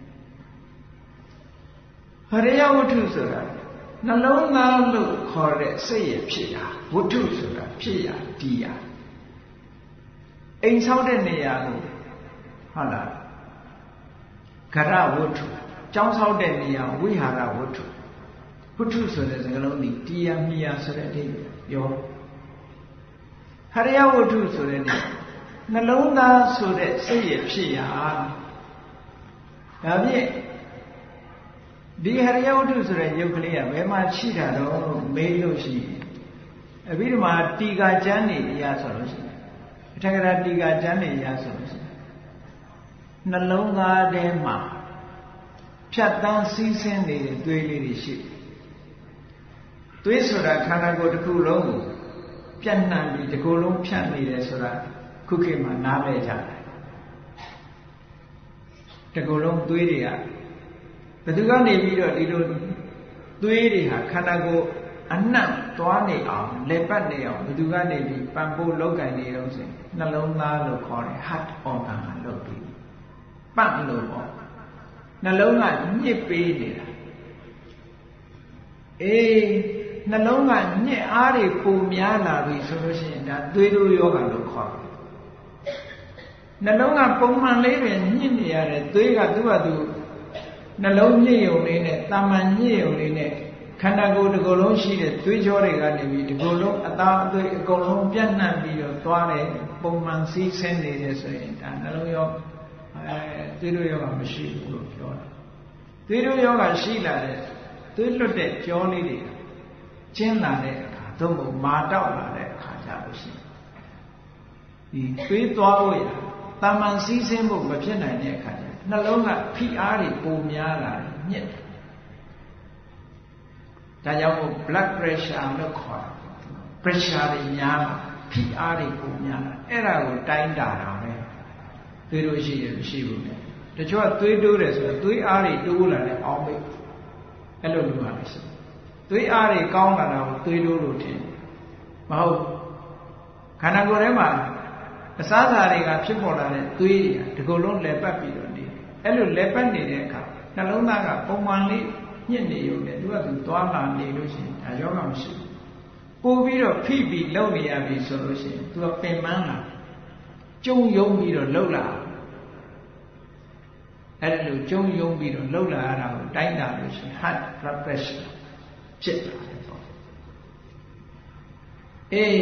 ဟရိယဝတ္ထုဆိုတာနှလုံးသားလို့ခေါ်တဲ့စိတ်ရဲ့ဖြစ်ရာဝတ္ထုဆိုတာဖြစ်ရာတည်ရာအိမ်ဆောက်တဲ့နေရာကိုဟုတ်လားဂရဝတ္ထုကျောင်းဆောက်တဲ့နေရာဝိဟာရဝတ္ထုဝတ္ထုဆိုတဲ့စကားလုံးဒီတည်ရာမြည်ရာဆိုတဲ့အဓိပ္ပာယ်ပြောဟရိယဝတ္ထုဆိုတဲ့နေနှလုံးသားဆိုတဲ့စိတ်ရဲ့ဖြစ်ရာဒါဖြင့်ဒီဟရိယဝတ္ထုဆိုတဲ့ယုတ်ကလေးကဘယ်မှာရှိတာတော့မေးလို့ရှိရင်အဘိဓမ္မာတီကာကျမ်းနေရဆိုလို့ရှိရင်အထက်ကရာတီကာကျမ်းနေရဆိုလို့ရှိရင်နှလုံးသားထဲမှာဖြတ်တန်းစီးဆင်းနေတဲ့သွေးလေးတွေရှိတယ်သွေးဆိုတာခန္ဓာကိုယ်တစ်ခုလုံးကိုပြန့်နှံ့ပြီးတစ်ခုလုံးဖြတ်နေတယ်ဆိုတာခုခေတ်မှာနားလည်ကြတယ်တစ်ခုလုံးသွေးတွေကဘယ်သူကနေပြီးတော့ဒီလိုသွေးတွေဟာခန္ဓာကိုယ်အနှံ့သွားနေအောင်လက်ပတ်နေအောင်ဘယ်သူကနေပြီးပံ့ပိုးလောက်ကင်နေတော့ဆိုနှလုံးသားလို့ခေါ်တယ် heart organ ကလုပ်ပြီးပတ်လို့ပေါ့နှလုံးကညှစ်ပေးနေတာအေးနှလုံးကညှစ်အားတွေပုံများလာပြီဆိုလို့ရှိရင်ဒါသွေးတို့ယောဂလို့ခေါ်တယ်နှလုံးကပုံမှန်လေးပဲညှစ်နေရတယ်သွေးကသူ့ဘာသူနှလုံးညှစ်ယုံလေးနဲ့တာမန်ညှစ်ယုံလေးနဲ့ခန္ဓာကိုယ်တစ်ခုလုံးရှိတဲ့သွေးကြောတွေကနေပြီးတစ်ခုလုံးအသားအသွေးအကုန်လုံးပြန့်နှံ့ပြီးတော့သွားတယ်ပုံမှန်စီးဆင်းနေတယ်ဆိုရင်ဒါနှလုံးရောအဲသွေးတို့ယောဂမရှိဘူးလို့ပြောတာသွေးတို့ယောဂရှိလာတဲ့သွေးလွတ်တဲ့ကြောလေးတွေကျင်းလာတဲ့အခါသို့မဟုတ်မာတောက်လာတဲ့အခါကြလို့ရှိရင်ဒီသွေးသွားဖို့ရတာမန်စီးဆင်းဖို့မဖြစ်နိုင်တဲ့အခါကျနှလုံးကဖိအားတွေပိုများလာတယ်ညစ်တယ်ဒါကြောင့်မို့ blood pressure လို့ခေါ်တာ pressure တွေများလာဖိအားတွေပိုများလာအဲ့ဒါကိုတိုင်းတာတာပဲသွေးတို့ရှိရမရှိဘူးလေတချို့ကသွေးတိုးတယ်ဆိုတော့သွေးအားတွေတိုးလာတယ်အောင်းမိတ်အဲ့လိုလုပ်ရမယ်ဆိုသွေးအားတွေကောင်းလာတာကိုသွေးတိုးလို့ထင်မဟုတ်ခန္ဓာကိုယ်ထဲမှာအစားအစာတွေကဖြစ်ပေါ်လာတဲ့သွေးတွေဒီကုလုံးလဲပတ်ပြီးတော့နေအဲ့လိုလဲပတ်နေတဲ့အခါနှလုံးသားကပုံမှန်လေးညှစ်နေရုံနဲ့သူကသူသွားလာနေလို့ရှိရင်ဒါယောဂမရှိဘူးပို့ပြီးတော့ဖိပြီးလုံနေရပြီဆိုလို့ရှိရင် तू ကပင်ပန်းလာကျုံယုံပြီးတော့လှုပ်လာအဲ့ဒါလိုကျုံယုံပြီးတော့လှုပ်လာရတာကိုတိုင်းတာလို့ရှိရင် heart blood pressure ဖြစ်လာတယ်ပေါ့အေး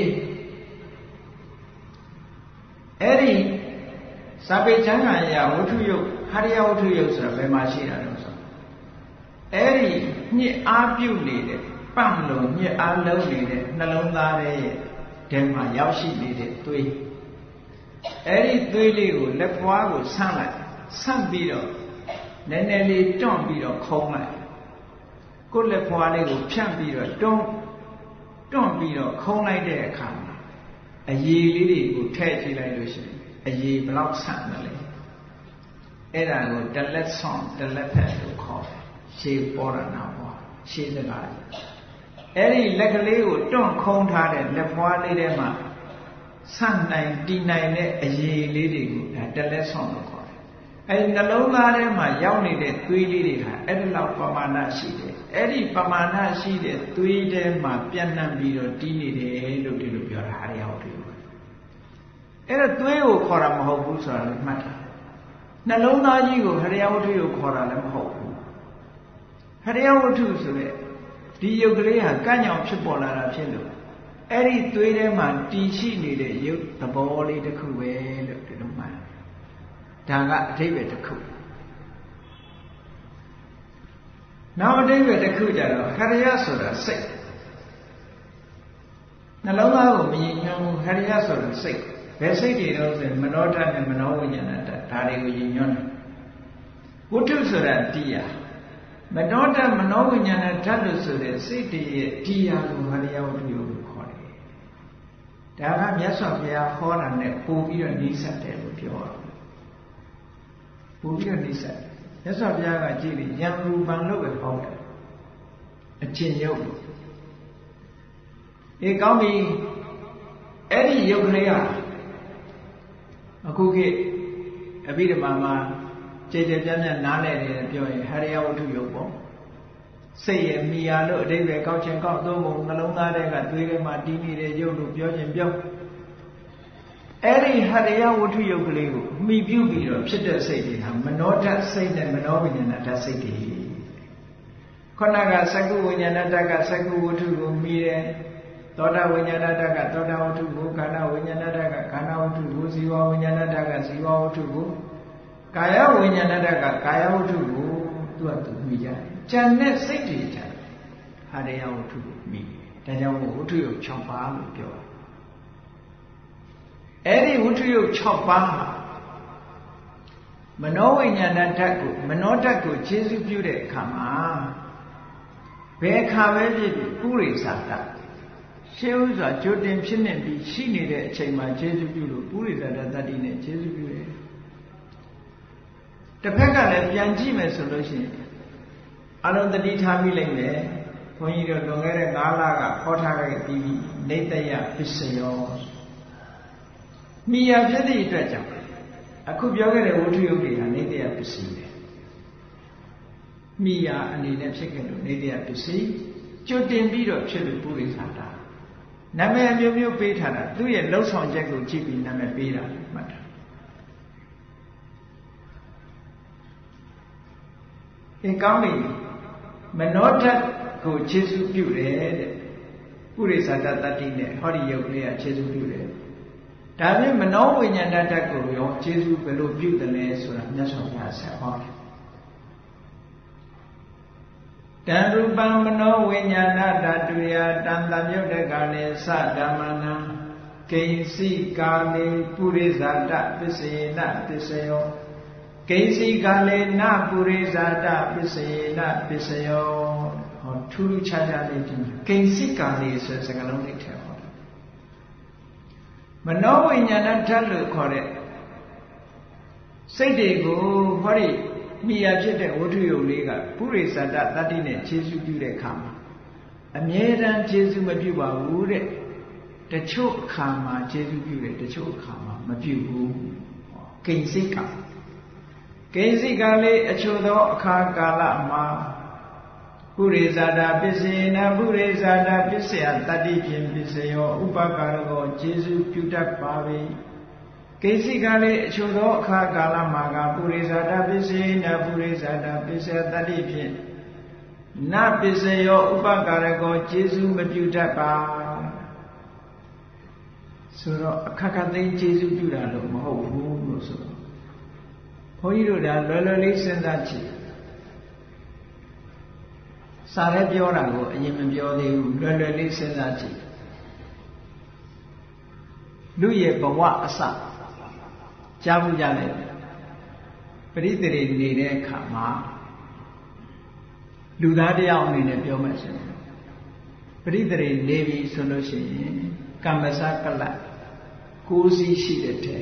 အဲ့ဒီစာပေကျမ်းဂန်အရာဝတ္ထုယုတ်ဟရိယဝတ္ထုယုတ်ဆိုတာဘယ်မှာရှိတာလဲဆိုအဲ့ဒီညစ်အားပြုတ်နေတဲ့ပတ်မလို့ညစ်အားလုံးနေတဲ့နှလုံးသားရဲ့ထဲမှာရောက်ရှိနေတဲ့သွေးအဲ့ဒီသွေးလေးကိုလက်ပွားကိုဆန့်လိုက်ဆန့်ပြီးတော့နည်းနည်းလေးတွန့်ပြီးတော့ခုံးလိုက်ကိုယ်လက်ပွားလေးကိုဖြန့်ပြီးတော့တွန့်တွန့်ပြီးတော့ခုံးလိုက်တဲ့အခါမှာအရည်လေးတွေကိုထည့်ကြည့်လိုက်လို့ရှိရင်အရည်ဘလောက်ဆန့်တယ်လဲအဲ့ဒါကိုတလက်ဆောင်တလက်ဖက်လို့ခေါ်တယ်ရှေးပေါ်ရနာပေါ်ရှေးစကားအဲ့ဒီလက်ကလေးကိုတွန့်ခုံးထားတဲ့လက်ပွားလေးထဲမှာဆန့်နိုင်တည်နိုင်တဲ့အရည်လေးတွေကိုဒါတလက်ဆောင်လို့ခေါ်တယ်အဲ့ဒီနှလုံးသားထဲမှာရောက်နေတဲ့သွေးလေးတွေဟာအဲ့ဒီလောက်ပမာဏရှိတယ်အဲ့ဒီပမာဏရှိတဲ့သွေးထဲမှာပြန့်နှံ့ပြီးတော့တီးနေတယ်လို့ဒီလိုပြောတာဟာရဟုတ်တယ်အဲ့ဒါသွေးကိုခေါ်တာမဟုတ်ဘူးဆိုတာလည်းမှတ်တာနှလုံးသားကြီးကိုဟရိယဝတ္ထုကိုခေါ်တာလည်းမဟုတ်ဘူးဟရိယဝတ္ထုဆိုတဲ့ဒီယုတ်ကလေးဟာကန့်ညောင်ဖြစ်ပေါ်လာတာဖြစ်လို့အဲ့ဒီသွေးထဲမှာတည်ရှိနေတဲ့ယုတ်သဘောလေးတစ်ခုပဲလို့ဒီလိုမှတ်ဒါကအဓိပ္ပာယ်တစ်ခုနောက်အဓိပ္ပာယ်တစ်ခုကြတော့ဟရိယဆိုတာစိတ်နှလုံးသားကိုမငြိမ်ညွတ်ဘူးဟရိယဆိုတာစိတ်ဘယ်စိတ်တွေတော့ဆိုမနောဓာတ်နဲ့မနောဝိညာဏဓာတ်ဒါတွေကိုညင်ညွတ်တယ်ဝတ္ထုဆိုတာတရားမနောဓာတ်မနောဝိညာဏဓာတ်လို့ဆိုတဲ့စိတ်တွေရဲ့တရားကိုဟရိယဝတ္ထုလို့ခေါ်တယ်ဒါကမြတ်စွာဘုရားဟောတာနဲ့ပို့ပြီးတော့နှိစက်တယ်လို့ပြောတာပို့ပြီးတော့နှိစက်မြတ်စွာဘုရားကကြည့်ပြီးယံရူပံလို့ပဲဟောတယ်အကျဉ်းရုပ်လို့အေးကောင်းပြီအဲ့ဒီယုတ်ကလေးကအခုခေတ်အဘိဓမ္မာမှာကြည်ကြည်ပြန့်ပြန့်နားလည်နေတယ်ပြောရင်ဟရိယဝတ္ထုယုတ်ပေါ့စိတ်ရဲ့မိယာလို့အဓိပ္ပာယ်ကောက်ချင်ကောက်သုံးပုံနှလုံးသားထဲကသွေးထဲမှာတီးနေတဲ့ယုတ်လို့ပြောချင်ပြောအဲ့ဒီဟရိယဝတ္ထုယုတ်ကလေးကိုမိပြုပြီးတော့ဖြစ်တဲ့စိတ်တွေဟာမနောဓာတ်စိတ်နဲ့မနောဝိညာဏဓာတ်စိတ်တွေခုနကသက္ကုဝိညာဏဓာတ်ကသက္ကုဝတ္ထုကိုမိတယ်သောတာဝိညာဏဓာတ်ကသောတာဝတ္ထုကိုခန္ဓာဝိညာဏဓာတ်ကခန္ဓာဝတ္ထုကိုဇီဝဝိညာဏဓာတ်ကဇီဝဝတ္ထုကိုကာယဝိညာဏဓာတ်ကကာယဝတ္ထုကိုသူကသူမိကြတယ်။ဉာဏ်နဲ့စိတ်တွေကြတယ်။ဟာရယဝတ္ထုကိုမိ။ဒါကြောင့်ဝတ္ထုရုပ်၆ပါးလို့ပြောတယ်။အဲ့ဒီဝတ္ထုရုပ်၆ပါးဟာမနောဝိညာဏဓာတ်ကိုမနောဓာတ်ကိုခြေစုပြုတဲ့အခါမှာဘယ်အခါပဲဖြစ်ဖြစ်ပုရိသတ္တရှေးဥစွာကြိုတင်ဖြစ်နေပြီးရှိနေတဲ့အချိန်မှာခြေစုပြုလို့ပုရိသတ္တတတ္တိနဲ့ခြေစုပြုတယ်တစ်ဖက်ကလည်းပြန်ကြည့်မယ်ဆိုလို့ရှိရင်အလုံးတတိထားမိလိုက်မယ်ဘုန်းကြီးတို့လွန်ခဲ့တဲ့၅လကခေါ်ထားခဲ့ပြီးနေတယပစ္စယောမိယာဖြစ်သည့်အတွက်ကြောင့်အခုပြောခဲ့တဲ့ဝတ္ထုယုတ်တွေဟာနေတယပစ္စည်းပဲမိယာအနေနဲ့ဖြစ်ခဲ့လို့နေတယပစ္စည်းကြိုတင်ပြီးတော့ဖြစ်လို့ပုရိသတာနာမည်အမျိုးမျိုးပေးထားတာသူ့ရဲ့လှုပ်ဆောင်ချက်ကိုကြည့်ပြီးနာမည်ပေးတာမှတ်တာဒီကောင်းပြီမနောဓာတ်ကိုခြေစုပ်ပြုတယ်တဲ့ပုရိသတာတတ္တိနဲ့ဟောဒီယုတ်လေးကခြေစုပ်ပြုတယ်ဒါဖြင့်မနောဝိညာဏဓာတ်ကိုရောခြေစုပ်ဘယ်လိုပြုတယ်လဲဆိုတာမြတ်စွာဘုရားဆက်ဟောတယ်တံရူပံမနောဝိညာဏဓာတုယတံတမြုတ်တကလည်းသဓမ္မနံကိဉ္စီကာလေပုရိသတပစ္စေနပစ္စယောကိဉ္စီကာလေနပုရိသတပစ္စေနပစ္စယောဟောထူးထူးခြားခြားလေးဒီကိဉ္စီကာလေဆိုစကားလုံးလေးထည့်ဟောတယ်မနောဝိညာဏဓာတ်လို့ခေါ်တဲ့စိတ်တွေကိုဟောဒီမိယာဖြစ်တဲ့ဝတ္ထုယုတ်လေးကပုရိသတတတ္တိနဲ့ခြေစုပြုတဲ့အခါမှာအမြဲတမ်းခြေစုမပြုပါဘူးတဲ့တချို့အခါမှာခြေစုပြုတယ်တချို့အခါမှာမပြုဘူးကိဉ္စိကကိဉ္စိကလေးအချို့သောအခါကာလမှာပုရိဇာတာပစ္စေနပုရိဇာတာပစ္စယတတ္တိဖြင့်ပစ္စယောဥပကာရကောကျေစုပြုတတ်ပါ၏ကိစီကလေးအချို့သောအခါကာလမှာကပုရိဇာတာပစ္စေနပုရိဇာတာပစ္စယတတ္တိဖြင့်နပစ္စယောဥပကာရကောကျေစုမပြုတတ်ပါဆိုတော့အခက်ခက်သိကျေစုပြုတာလို့မဟုတ်ဘူးလို့ဆိုတော့ဘုန်းကြီးတို့ကလွယ်လွယ်လေးစဉ်းစားကြည့်စာရဲပြောတာကိုအရင်မပြောသေးဘူးလွယ်လွယ်လေးစဉ်းစားကြည့်လူရဲ့ဘဝအစကြားမှုကြတယ်ပရိသေတွေနေတဲ့အခါမှာလူသားတယောက်အနေနဲ့ပြောမှဆိုရင်ပရိသေတွေနေပြီဆိုလို့ရှိရင်ကမ္မစကလကိုးစီးရှိတဲ့ထဲ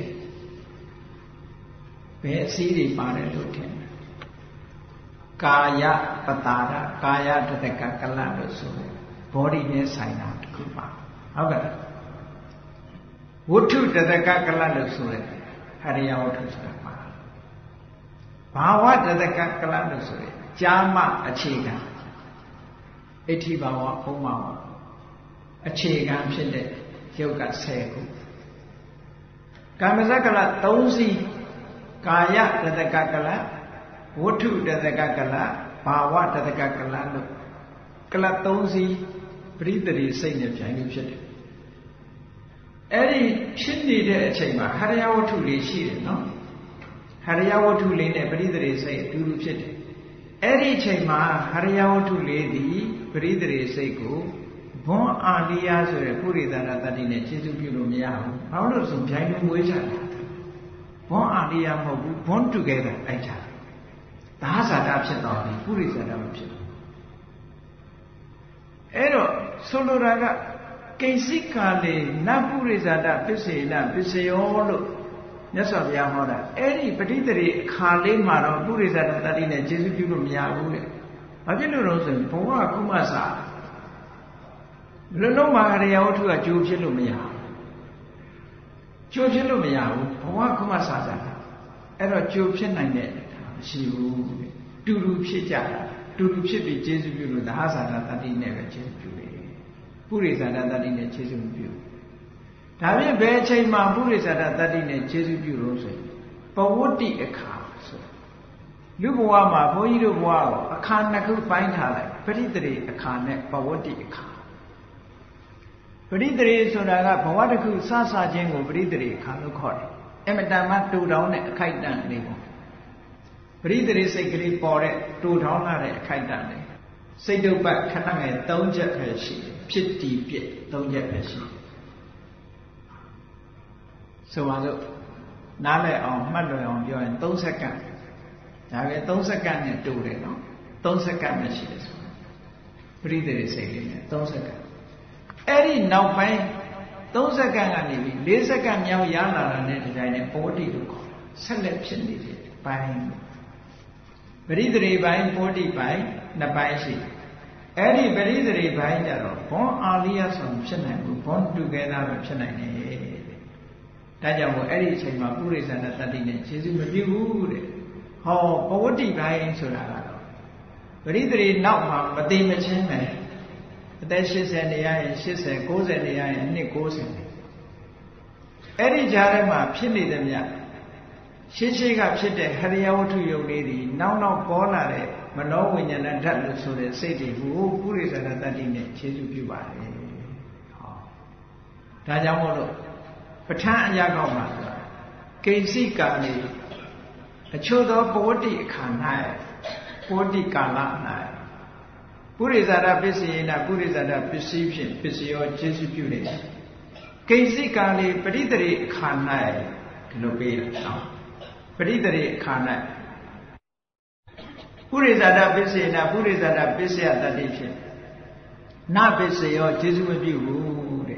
ဘယ်အစည်းတွေပါတယ်လို့ထင်တယ်ကာယပတာရကာယတတကကလလို့ဆိုတယ်ဘောဓိနဲ့ဆိုင်တာတစ်ခုပါဟုတ်ကဲ့ဝဋ္ထုတတကကလလို့ဆိုတယ်ဟရိယဝဋ္ထုဆိုတာပါဘာဝတတကကလလို့ဆိုတယ်ကြာမအခြေခံအဋ္ဌိဘာဝဥမ္မာဝအခြေခံဖြစ်တဲ့ရုပ်ကဆယ်ခုကာမစကလသုံးစီးကာယတတကကလဝဋ္ထုတတကကလဘာဝတတကကလလို့ကလသုံးစီးပရိသေရိစိတ်နဲ့ပြန်လို့ဖြစ်တယ်အဲ့ဒီဖြစ်နေတဲ့အချိန်မှာဟရိယဝတ္ထုလေးရှိတယ်နော်ဟရိယဝတ္ထုလေးနဲ့ပရိသေရိစိတ်အတူတူဖြစ်တယ်အဲ့ဒီအချိန်မှာဟရိယဝတ္ထုလေးသည်ပရိသေရိစိတ်ကိုဘွန်းအာလိယဆိုတဲ့ပုရိသနာတတ္တိနဲ့ခြေစုပြုလို့မရဘူးဘာလို့ဆိုဗျိုင်းလို့မွေးချတာဘွန်းအာလိယမဟုတ်ဘူး born together အဲ့ဒါဒါဇာတာဖြစ်တော့ပြီပုရိသနာမဖြစ်ဘူးအဲ့တော့ဆိုလိုတာကကိစိကာလေနပုရိသတာပစ္စေနပစ္စယောလို့မြတ်စွာဘုရားဟောတာအဲ့ဒီပဋိသန္ဓေအခါလေးမှာတော့ပုရိသတာတတိနဲ့ခြေစုပြုလို့မရဘူးလေဘာဖြစ်လို့လဲဆိုရင်ဘဝကုမစာလုံးလုံးမှာဟရိယဝတ္ထုကကြိုးဖြစ်လို့မရဘူးကြိုးဖြစ်လို့မရဘူးဘဝကုမစာစာအဲ့တော့ကြိုးဖြစ်နိုင်တဲ့မရှိဘူးတူတူဖြစ်ကြတာတူတူဖြစ်ပြီးခြေစုပြုလို့ဒါဟာသာတတိနဲ့ပဲခြေစုပြုတယ်ပုရိသတာတတိနဲ့ခြေစုမပြုဒါဖြင့်ဘယ်အချိန်မှပုရိသတာတတိနဲ့ခြေစုပြုလို့ဆိုရင်ပဝတ္တိအခါဆိုလူဘဝမှာဘုန်းကြီးတို့ဘဝကိုအခါနှစ်ခုပိုင်းထားလိုက်ပရိသေရိအခါနဲ့ပဝတ္တိအခါပရိသေရိဆိုတာကဘဝတစ်ခုစစချင်းကိုပရိသေရိအခါလို့ခေါ်တယ်အမတန်မှတူတောင်းတဲ့အခိုက်အတန့်လေးပေါ့ပရိသေရိစိတ်ကလေးပေါ်တဲ့တူတောင်းလာတဲ့အခိုက်အတန့်လေးစိတ်တုပ်ပတ်ခဏငယ်၃ချက်ပဲရှိတယ်ဖြစ်တည်ပြည့်၃ချက်ပဲရှိတယ်ဆိုပါစို့နားလည်အောင်မှတ်လွယ်အောင်ပြောရင်၃စက္ကန့်ဒါပဲ၃စက္ကန့်နဲ့တူတယ်နော်၃စက္ကန့်ပဲရှိတယ်ဆိုပရိသေရိစိတ်လေးနဲ့၃စက္ကန့်အဲ့ဒီနောက်ပိုင်း၃စက္ကန့်ကနေပြီး၄စက္ကန့်မြောက်ရလာတာနဲ့ဒီတိုင်းနဲ့ဘောဓိလို့ခေါ်တာဆက်လက်ဖြစ်နေတဲ့ပိုင်းပရိသေရိပိုင်းဘောဓိပိုင်းနှစ်ပိုင်းရှိအဲ့ဒီပရိသေရိပိုင်းကြတော့ဘွန်အာလိယဆုံးဖြစ်နိုင်ဘူးဘွန်တူကဲတာပဲဖြစ်နိုင်တယ်ဒါကြောင့်မို့အဲ့ဒီအချိန်မှာပုရိသနာတတ္တိနဲ့ခြေစုမပြုဘူးတဲ့ဟောပဝတ္တိပိုင်းဆိုတာကတော့ပရိသေရိနောက်မှာမသိမချင်းပဲအသက်၈၀နေရရင်၈၀ ၉၀နေရရင်အနှစ်၉၀အဲ့ဒီကြားထဲမှာဖြစ်နေတဲ့မြတ်ရှင်းရှင်းကဖြစ်တဲ့ဟရိယဝတ္ထုယုံလေးဒီနောက်နောက်ပေါ်လာတဲ့မနောဝိညာဏဓာတ်လို့ဆိုတဲ့စိတ်တွေကိုပုရိသနာတတ္တိနဲ့ခြေစုပြုပါတယ်ဟောဒါကြောင့်မို့လို့ပဋ္ဌာန်းအရာကောက်မှာကိဉ္စိကာလေအချို့သောပဝတ္တိအခါ၌ပဝတ္တိကာလ၌ပုရိသတာပစ္စယေနပုရိသတာပစ္စည်းဖြင့်ပစ္စယောခြေစုပြုနေတယ်ကိဉ္စိကာလေပရိသေရိအခါ၌ဒီလိုပေးတာနော်ပရိသေရိအခါ၌ပုရိသတာပစ္စယေနပုရိသတာပစ္စယတတိဖြင့်နပစ္စယောခြေစုမပြုဘူးတဲ့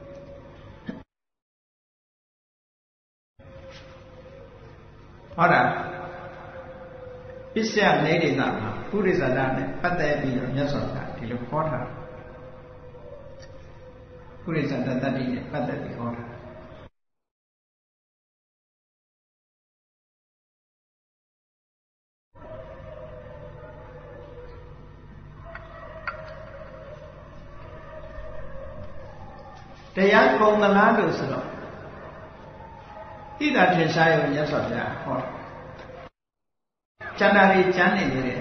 ဟုတ်လားပစ္စယနေဒေတာမှာပုရိသတာနဲ့ပတ်သက်ပြီးတော့မြတ်စွာဘုရားဒီလိုခေါ်ထားပုရိသတာတတိနဲ့ပတ်သက်ပြီးခေါ်ထားတရားကုံသလားလို့ဆိုတော့ဣဒ္ဓထင်ရှားရုံမြတ်စွာဘုရားဟောကျန်တာတွေကျန်နေနေတယ်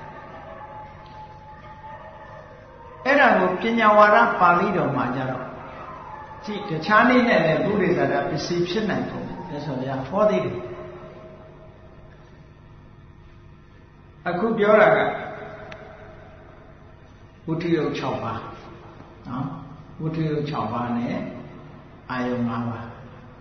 အဲ့ဒါကိုပညာဝါဒပါဠိတော်မှာကြတော့ကြည့်တခြားနည်းနဲ့လည်းပုရိသတာပစ္စည်းဖြစ်နိုင်ပုံမြတ်စွာဘုရားဟောသေးတယ်အခုပြောတာကဝိတ္တယုတ်၆ပါးနော်ဝိတ္တယုတ်၆ပါးနဲ့အာယုံ၅ပါး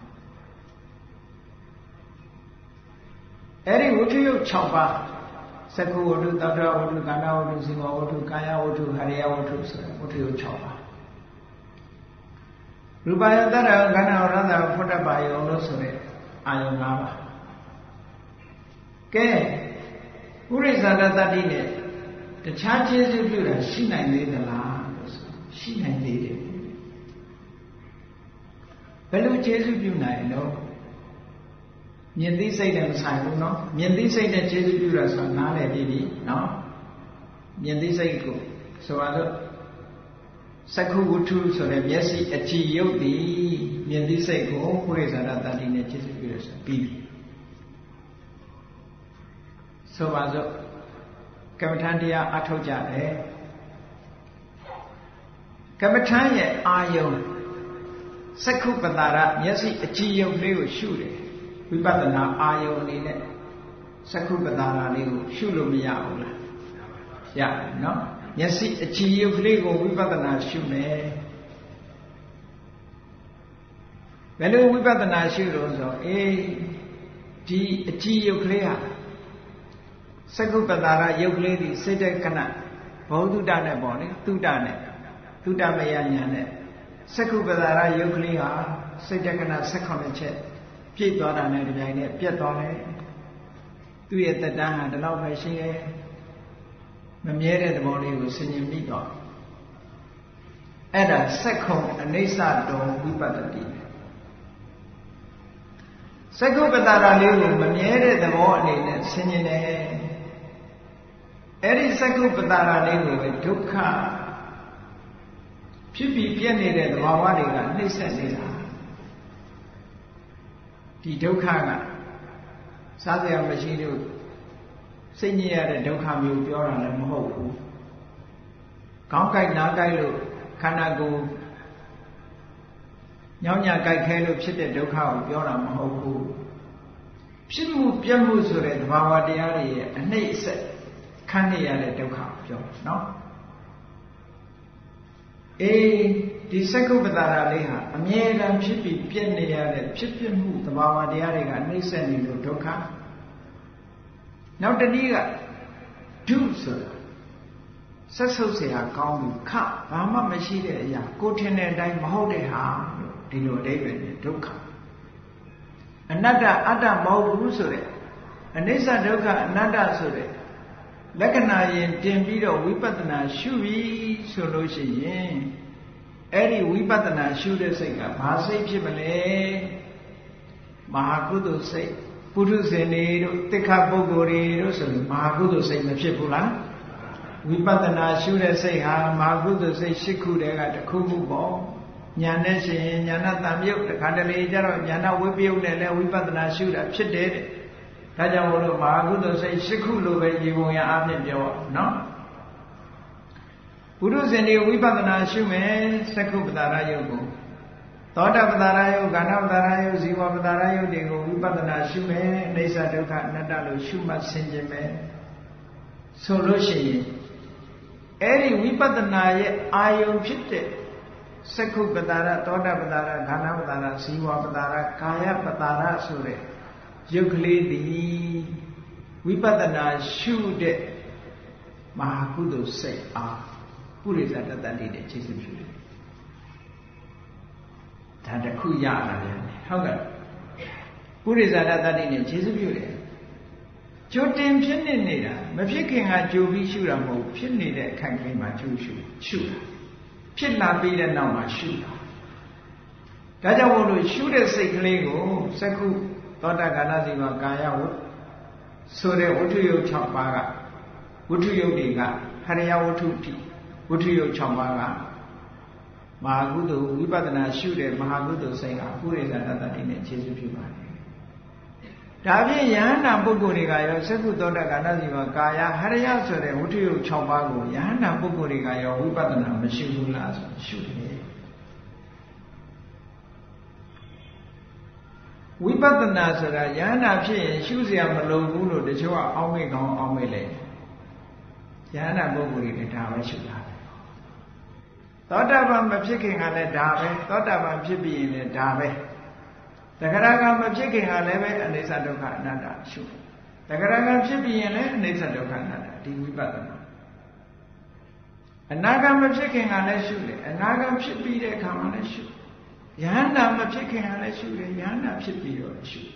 အဲ့ဒီဝိတ္တယုတ်၆ပါးသက္ကုဝတ္ထုသတ္တဝတ္ထုကန္နာဝတ္ထုဇီဝဝတ္ထုကာယဝတ္ထုဟရိယဝတ္ထုဆိုတဲ့ဝတ္တယုတ်၆ပါးရူပယတ္တရခန္ဓာရတ္တဖုတ္တပါယုံလို့ဆိုတဲ့အာယုံ၅ပါးကဲပုရိသတတ္တိနဲ့တခြားကျေစုပြုတာရှိနိုင်သေးသလားလို့ဆိုရှိနိုင်သေးတယ်ဘယ်လိုကျေစုပြုနိုင်လို့မြင်သိစိတ်နဲ့မဆိုင်ဘူးเนาะမြင်သိစိတ်နဲ့ကျေစုပြုတာဆိုတာနားလည်ပြီးပြီเนาะမြင်သိစိတ်ကိုဆိုပါတော့သက္ခုဝတ္ထုဆိုတဲ့မျက်စိအကြည်ယုတ်သည်မြင်သိစိတ်ကိုပုရိသတတ္တိနဲ့ကျေစုပြုရဆိုပြီးပြီဆိုပါစို့ကမ္မထံတရားအထုတ်ကြတယ်ကမ္မထံရဲ့အာယုံသက္ခုပတာရမျက်စိအကြည်ယုတ်လေးကိုရှုတယ်ဝိပဿနာအာယုံအနေနဲ့သက္ခုပတာရလေးကိုရှုလို့မရဘူးလားရတယ်နော်မျက်စိအကြည်ယုတ်လေးကိုဝိပဿနာရှုမယ်ဘယ်လိုဝိပဿနာရှုလို့ဆိုအေးဒီအကြည်ယုတ်ကလေးဟာသက္ကုပတာရယုတ်ကလေးဒီစိတ်တခဏဘောဓုတနဲ့ပေါ့လေသုတနဲ့သုတမယညာနဲ့သက္ကုပတာရယုတ်ကလေးဟာစိတ်တခဏ၁၈ချက်ပြည့်သွားတာနဲ့ဒီတိုင်းနဲ့ပြတ်သွားတယ်သူ့ရဲ့တက်တန်းဟာဒီလောက်ပဲရှိတယ်မမြဲတဲ့သဘောလေးကိုဆင်ញင်ပြီးတော့အဲ့ဒါသက္ခုံအနိစ္စတောဝိပတ္တိသက္ကုပတာရလေးကိုမမြဲတဲ့သဘောအနေနဲ့ဆင်ញင်တယ်အဲ့ဒီသက္ကုပတာရလေးကိုပဲဒုက္ခဖြစ်ပြီးပြည့်နေတဲ့သဘာဝတွေကနှိမ့်ဆက်နေတာဒီဒုက္ခကစားစရာမရှိလို့စိတ်ညစ်ရတဲ့ဒုက္ခမျိုးပြောတာလည်းမဟုတ်ဘူးခေါင်းကိုက်နားကိုက်လို့ခန္ဓာကိုယ်ညောင်းညာကိုက်ခဲလို့ဖြစ်တဲ့ဒုက္ခကိုပြောတာမဟုတ်ဘူးဖြစ်မှုပြတ်မှုဆိုတဲ့သဘာဝတရားတွေရဲ့အနှိမ့်အဆက်ခံနေရတဲ့ဒုက္ခကိုပြောတာနော်အေးဒီသက္ကုပတာရလေးဟာအမြဲတမ်းဖြစ်ပြီးပြည့်နေရတဲ့ဖြစ်ပြမှုသဘာဝတရားတွေကနှိမ့်ဆက်နေလို့ဒုက္ခနောက်တနည်းကဒုဆိုတာဆက်ဆုပ်เสียကောင်းပြီခဘာမှမရှိတဲ့အရာကိုထင်တဲ့အတိုင်းမဟုတ်တဲ့ဟာလို့ဒီလိုအဓိပ္ပာယ်နဲ့ဒုက္ခအနတ္တအတ္တမဟုတ်ဘူးဆိုတဲ့အနိစ္စဒုက္ခအနတ္တဆိုတဲ့လက္ခဏာရင်တင်ပြီးတော့ဝိပဿနာရှုပြီးဆိုလို့ရှိရင်အဲ့ဒီဝိပဿနာရှုတဲ့စိတ်ကဘာစိတ်ဖြစ်မလဲမဟာကုသိုလ်စိတ်ပုထုဇဉ်တွေတို့တိက္ခပုဂ္ဂိုလ်တွေတို့ဆိုရင်မဟာကုသိုလ်စိတ်မဖြစ်ဘူးလားဝိပဿနာရှုတဲ့စိတ်ဟာမဟာကုသိုလ်စိတ်၈ခုတည်းကတစ်ခုခုပေါ့ညာနဲ့ရှိရင်ညာနာတံမြုပ်တခါတလေကျတော့ညာနာဝိပယုတ်နဲ့လည်းဝိပဿနာရှုတာဖြစ်တယ်တဲ့ဒါကြောင့်မို့လို့မဟာကုသိုလ်စိတ်၈ခုလိုပဲရေပုံရအပြင်ပြောနော်ပုထုဇဉ်တွေဝိပဿနာရှုမယ်သက္ကုပတာရယုတ်ကိုသောတာပတာရယုတ်ကာဏပတာရယုတ်ဇီဝပတာရယုတ်တွေကိုဝိပဿနာရှုမယ်အိဋ္ဌဒုက္ခအနတ္တလို့ရှုမှတ်ဆင်ခြင်မယ်ဆိုလို့ရှိရင်အဲ့ဒီဝိပဿနာရဲ့အာယုံဖြစ်တဲ့သက္ကုပတာရသောတာပတာရကာဏပတာရဇီဝပတာရကာယပတာရဆိုတဲ့ယုတ်ကလေးသည်ဝိပဿနာရှုတဲ့မဟာကုသိုလ်စိတ်အားပုရိသတတ္တိနဲ့ခြေစွပ်ပြုတယ်ဒါတခုရလာတယ်ဟုတ်ကဲ့ပုရိသတတ္တိနဲ့ခြေစွပ်ပြုတယ်ကြိုတင်ဖြစ်နေနေတာမဖြစ်ခင်ကကြိုပြီးရှုတာမဟုတ်ဖြစ်နေတဲ့အခိုက်ကလေးမှာကြိုရှုရှုတာဖြစ်လာပြီးတဲ့နောက်မှာရှုတာဒါကြောင့်မို့လို့ရှုတဲ့စိတ်ကလေးကိုသက္ခုသောတာကာဏဇီဝကာယဝတ္ဆိုတဲ့ဝတ္ထုယုတ်၆ပါးကဝတ္ထုယုတ်တွေကဟရိယဝတ္ထုတိဝတ္ထုယုတ်၆ပါးကမဟာကုသိုလ်ဝိပဿနာရှုတဲ့မဟာကုသိုလ်စိတ်ဟာပုရိသတတ္တိနဲ့ခြေစွဖြစ်ပါတယ်ဒါဖြင့်ယဟန္တာပုဂ္ဂိုလ်တွေကရောသက္ကုသောတကဏစီဝကာယဟရယဆိုတဲ့ဝဋ္ဌယုတ်၆ပါးကိုယဟန္တာပုဂ္ဂိုလ်တွေကရောဝိပဿနာမရှိဘူးလားဆိုရှုတယ်ဝိပဿနာဆိုတာယဟန္တာဖြစ်ရင်ရှုစရာမလိုဘူးလို့တချို့ကအောက်မေ့ကောင်းအောက်မေ့လေယဟန္တာပုဂ္ဂိုလ်တွေဒါပဲရှုတာသောတာပန်မဖြစ်ခင်ကလည်းဒါပဲသောတာပန်ဖြစ်ပြီးရင်လည်းဒါပဲတဂရကမဖြစ်ခင်ကလည်းပဲအနိစ္စဒုက္ခအနတ္တရှုတဂရကဖြစ်ပြီးရင်လည်းအနိစ္စဒုက္ခအနတ္တဒီဝိပဿနာအနာဂတ်မဖြစ်ခင်ကလည်းရှုတယ်အနာဂတ်ဖြစ်ပြီးတဲ့အခါမှလည်းရှုယဟန္တာမဖြစ်ခင်ကလည်းရှုတယ်ယဟန္တာဖြစ်ပြီးတော့ရှု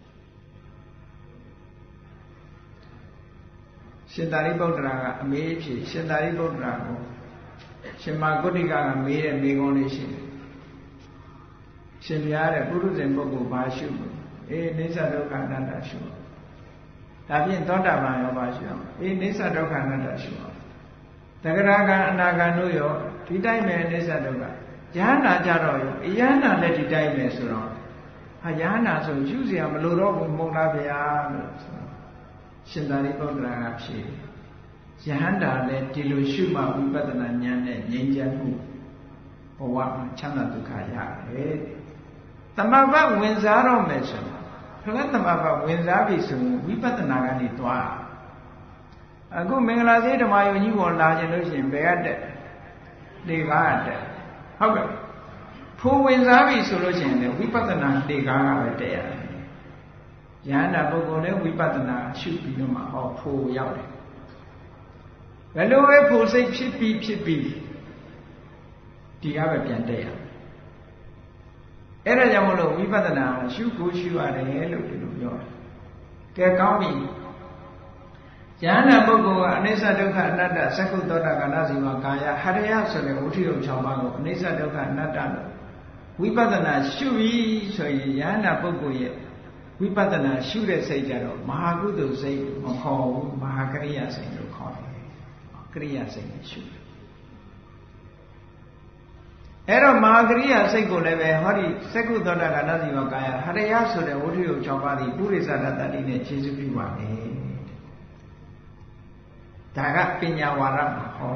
ရှင်သာရိပုတ္တရာကအမေးဖြစ်ရှင်သာရိပုတ္တရာကိုရှင်မဂုတ္တိကကမေးတဲ့မေးခွန်းလေးရှိတယ်ရှင်ဘုရားတဲ့ပုရုဇဉ်ပုဂ္ဂိုလ်ဘာရှုလို့အေးနိစ္စဒုက္ခအနတ္တရှုဒါဖြင့်သောတာပန်ရောဘာရှုအောင်အေးနိစ္စဒုက္ခအနတ္တရှုအောင်တဂရကအနာဂံတို့ရောဒီတိုင်းပဲနိစ္စဒုက္ခယဟန္တာကြတော့ရောယဟန္တာလည်းဒီတိုင်းပဲဆိုတော့ဟာယဟန္တာဆိုရှုเสียမလို့တော့ဘူးမဟုတ်လားဗျာလို့ဆိုရှင်သာရိပုတ္တရာကဖြေယဟန္တာလည်းဒီလိုရှုမှဝိပဿနာဉာဏ်နဲ့ငြိမ်းချမ်းမှုဘဝမှာချမ်းသာဒုက္ခရတယ်သမဘဝင်စားတော့မယ်ဆိုတော့ခဏသမဘဝင်စားပြီဆိုရင်ဝိပဿနာကနေသွားအခုမင်္ဂလာစေဓမ္မယုံကြီးပေါ်လာခြင်းလို့ရှိရင်ဘယ်ကတက်လေကားကတက်ဟုတ်ကဲ့ဖိုးဝင်စားပြီဆိုလို့ရှိရင်လည်းဝိပဿနာလေကားကပဲတက်ရတယ်ယဟန္တာပုဂ္ဂိုလ်လည်းဝိပဿနာရှုပြီးတော့မှဟောဖိုးရောက်တယ်ဘယ်လိုပဲဖိုးစိတ်ဖြစ်ပြီးဖြစ်ပြီးဒီကပဲပြန်တက်ရအဲ့ဒါကြောင့်မလို့ဝိပဿနာရှုကိုရှုရတယ်လို့ဒီလိုပြောတယ်ကဲကောင်းပြီယဟန္တာပုဂ္ဂိုလ်ကအနိစ္စဒုက္ခအနတ္တသက္ကုသောတာကဏစီဝကာယဟရယဆိုတဲ့ဝဋ္ဌယုတ်၆ပါးကိုအနိစ္စဒုက္ခအနတ္တလို့ဝိပဿနာရှုပြီးဆိုရင်ယဟန္တာပုဂ္ဂိုလ်ရဲ့ဝိပဿနာရှုတဲ့စိတ်ကြတော့မဟာကုသိုလ်စိတ်မခေါ်ဘူးမဟာကရိယာစိတ်လို့ခေါ်တယ်ကရိယာစိတ်နဲ့ရှုတယ်အဲ့တော့မဟာကရိယာစိတ်ကိုလည်းပဲဟောဒီသက္ကုသောတာကဏစီဝကာယဟရယဆိုတဲ့ဝဋ္ဌယုတ်၆ပါးဒီပုရိသတတ္တိနဲ့ခြေစွပြုပါမယ်ဒါကပညာဝါဒမှာဟော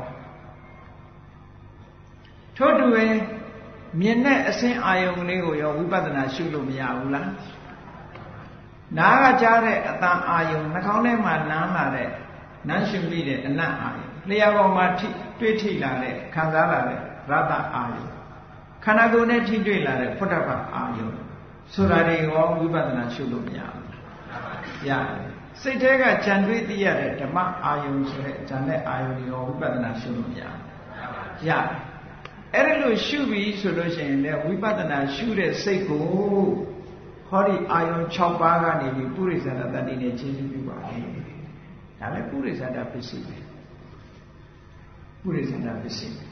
ထို့တူပဲမြင်တဲ့အစဉ်အာယုံလေးကိုရောဝိပဿနာရှုလို့မရဘူးလားနားကကြားတဲ့အတန်အာယုံနှာခေါင်းထဲမှာနားလာတဲ့နားရှုမိတဲ့အနတ်အာယုံလျှာပေါ်မှာထိတွေ့ထိလာတဲ့ခံစားလာတဲ့ရတ္တအာယုံခန္ဓာကိုယ်နဲ့ထိတွေ့လာတဲ့ဖုဒ္ဓဘာအာယုံဆိုတာတွေရောဝိပဿနာရှုလို့မရဘူးရတယ်စိတ်ထဲကကြံတွေးသိရတဲ့ဓမ္မအာယုံဆိုတဲ့ဉာဏ်နဲ့အာယုံတွေရောဝိပဿနာရှုလို့မရဘူးရတယ်အဲ့ဒါလို့ရှုပြီးဆိုလို့ရှိရင်လည်းဝိပဿနာရှုတဲ့စိတ်ကိုဟောဒီအာယုံ၆ပါးကနေပြီးပုရိသတတ္တိနဲ့ခြေစွပြုပါလေဒါလည်းပုရိသတပစ္စည်းပဲပုရိသတပစ္စည်း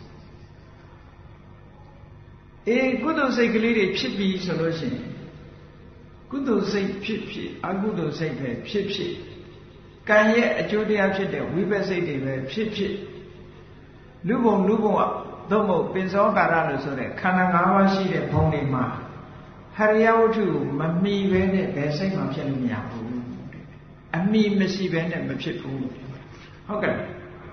အေးကုသိုလ်စိတ်ကလေးတွေဖြစ်ပြီးဆိုလို့ရှိရင်ကုသိုလ်စိတ်ဖြစ်ဖြစ်အကုသိုလ်စိတ်ပဲဖြစ်ဖြစ်ကံရဲ့အကျိုးတရားဖြစ်တဲ့ဝိပဿစိတ်တွေပဲဖြစ်ဖြစ်လူဘုံလူဘုံကသို့မဟုတ်ပင်စောကာရလို့ဆိုတဲ့ခန္ဓာ၅ပါးရှိတဲ့ဘုံတွေမှာဟရိယဝတ္ထုမမီပဲနဲ့ဘယ်စိတ်မှဖြစ်လို့မရဘူးအမီမရှိပဲနဲ့မဖြစ်ဘူးဟုတ်ကဲ့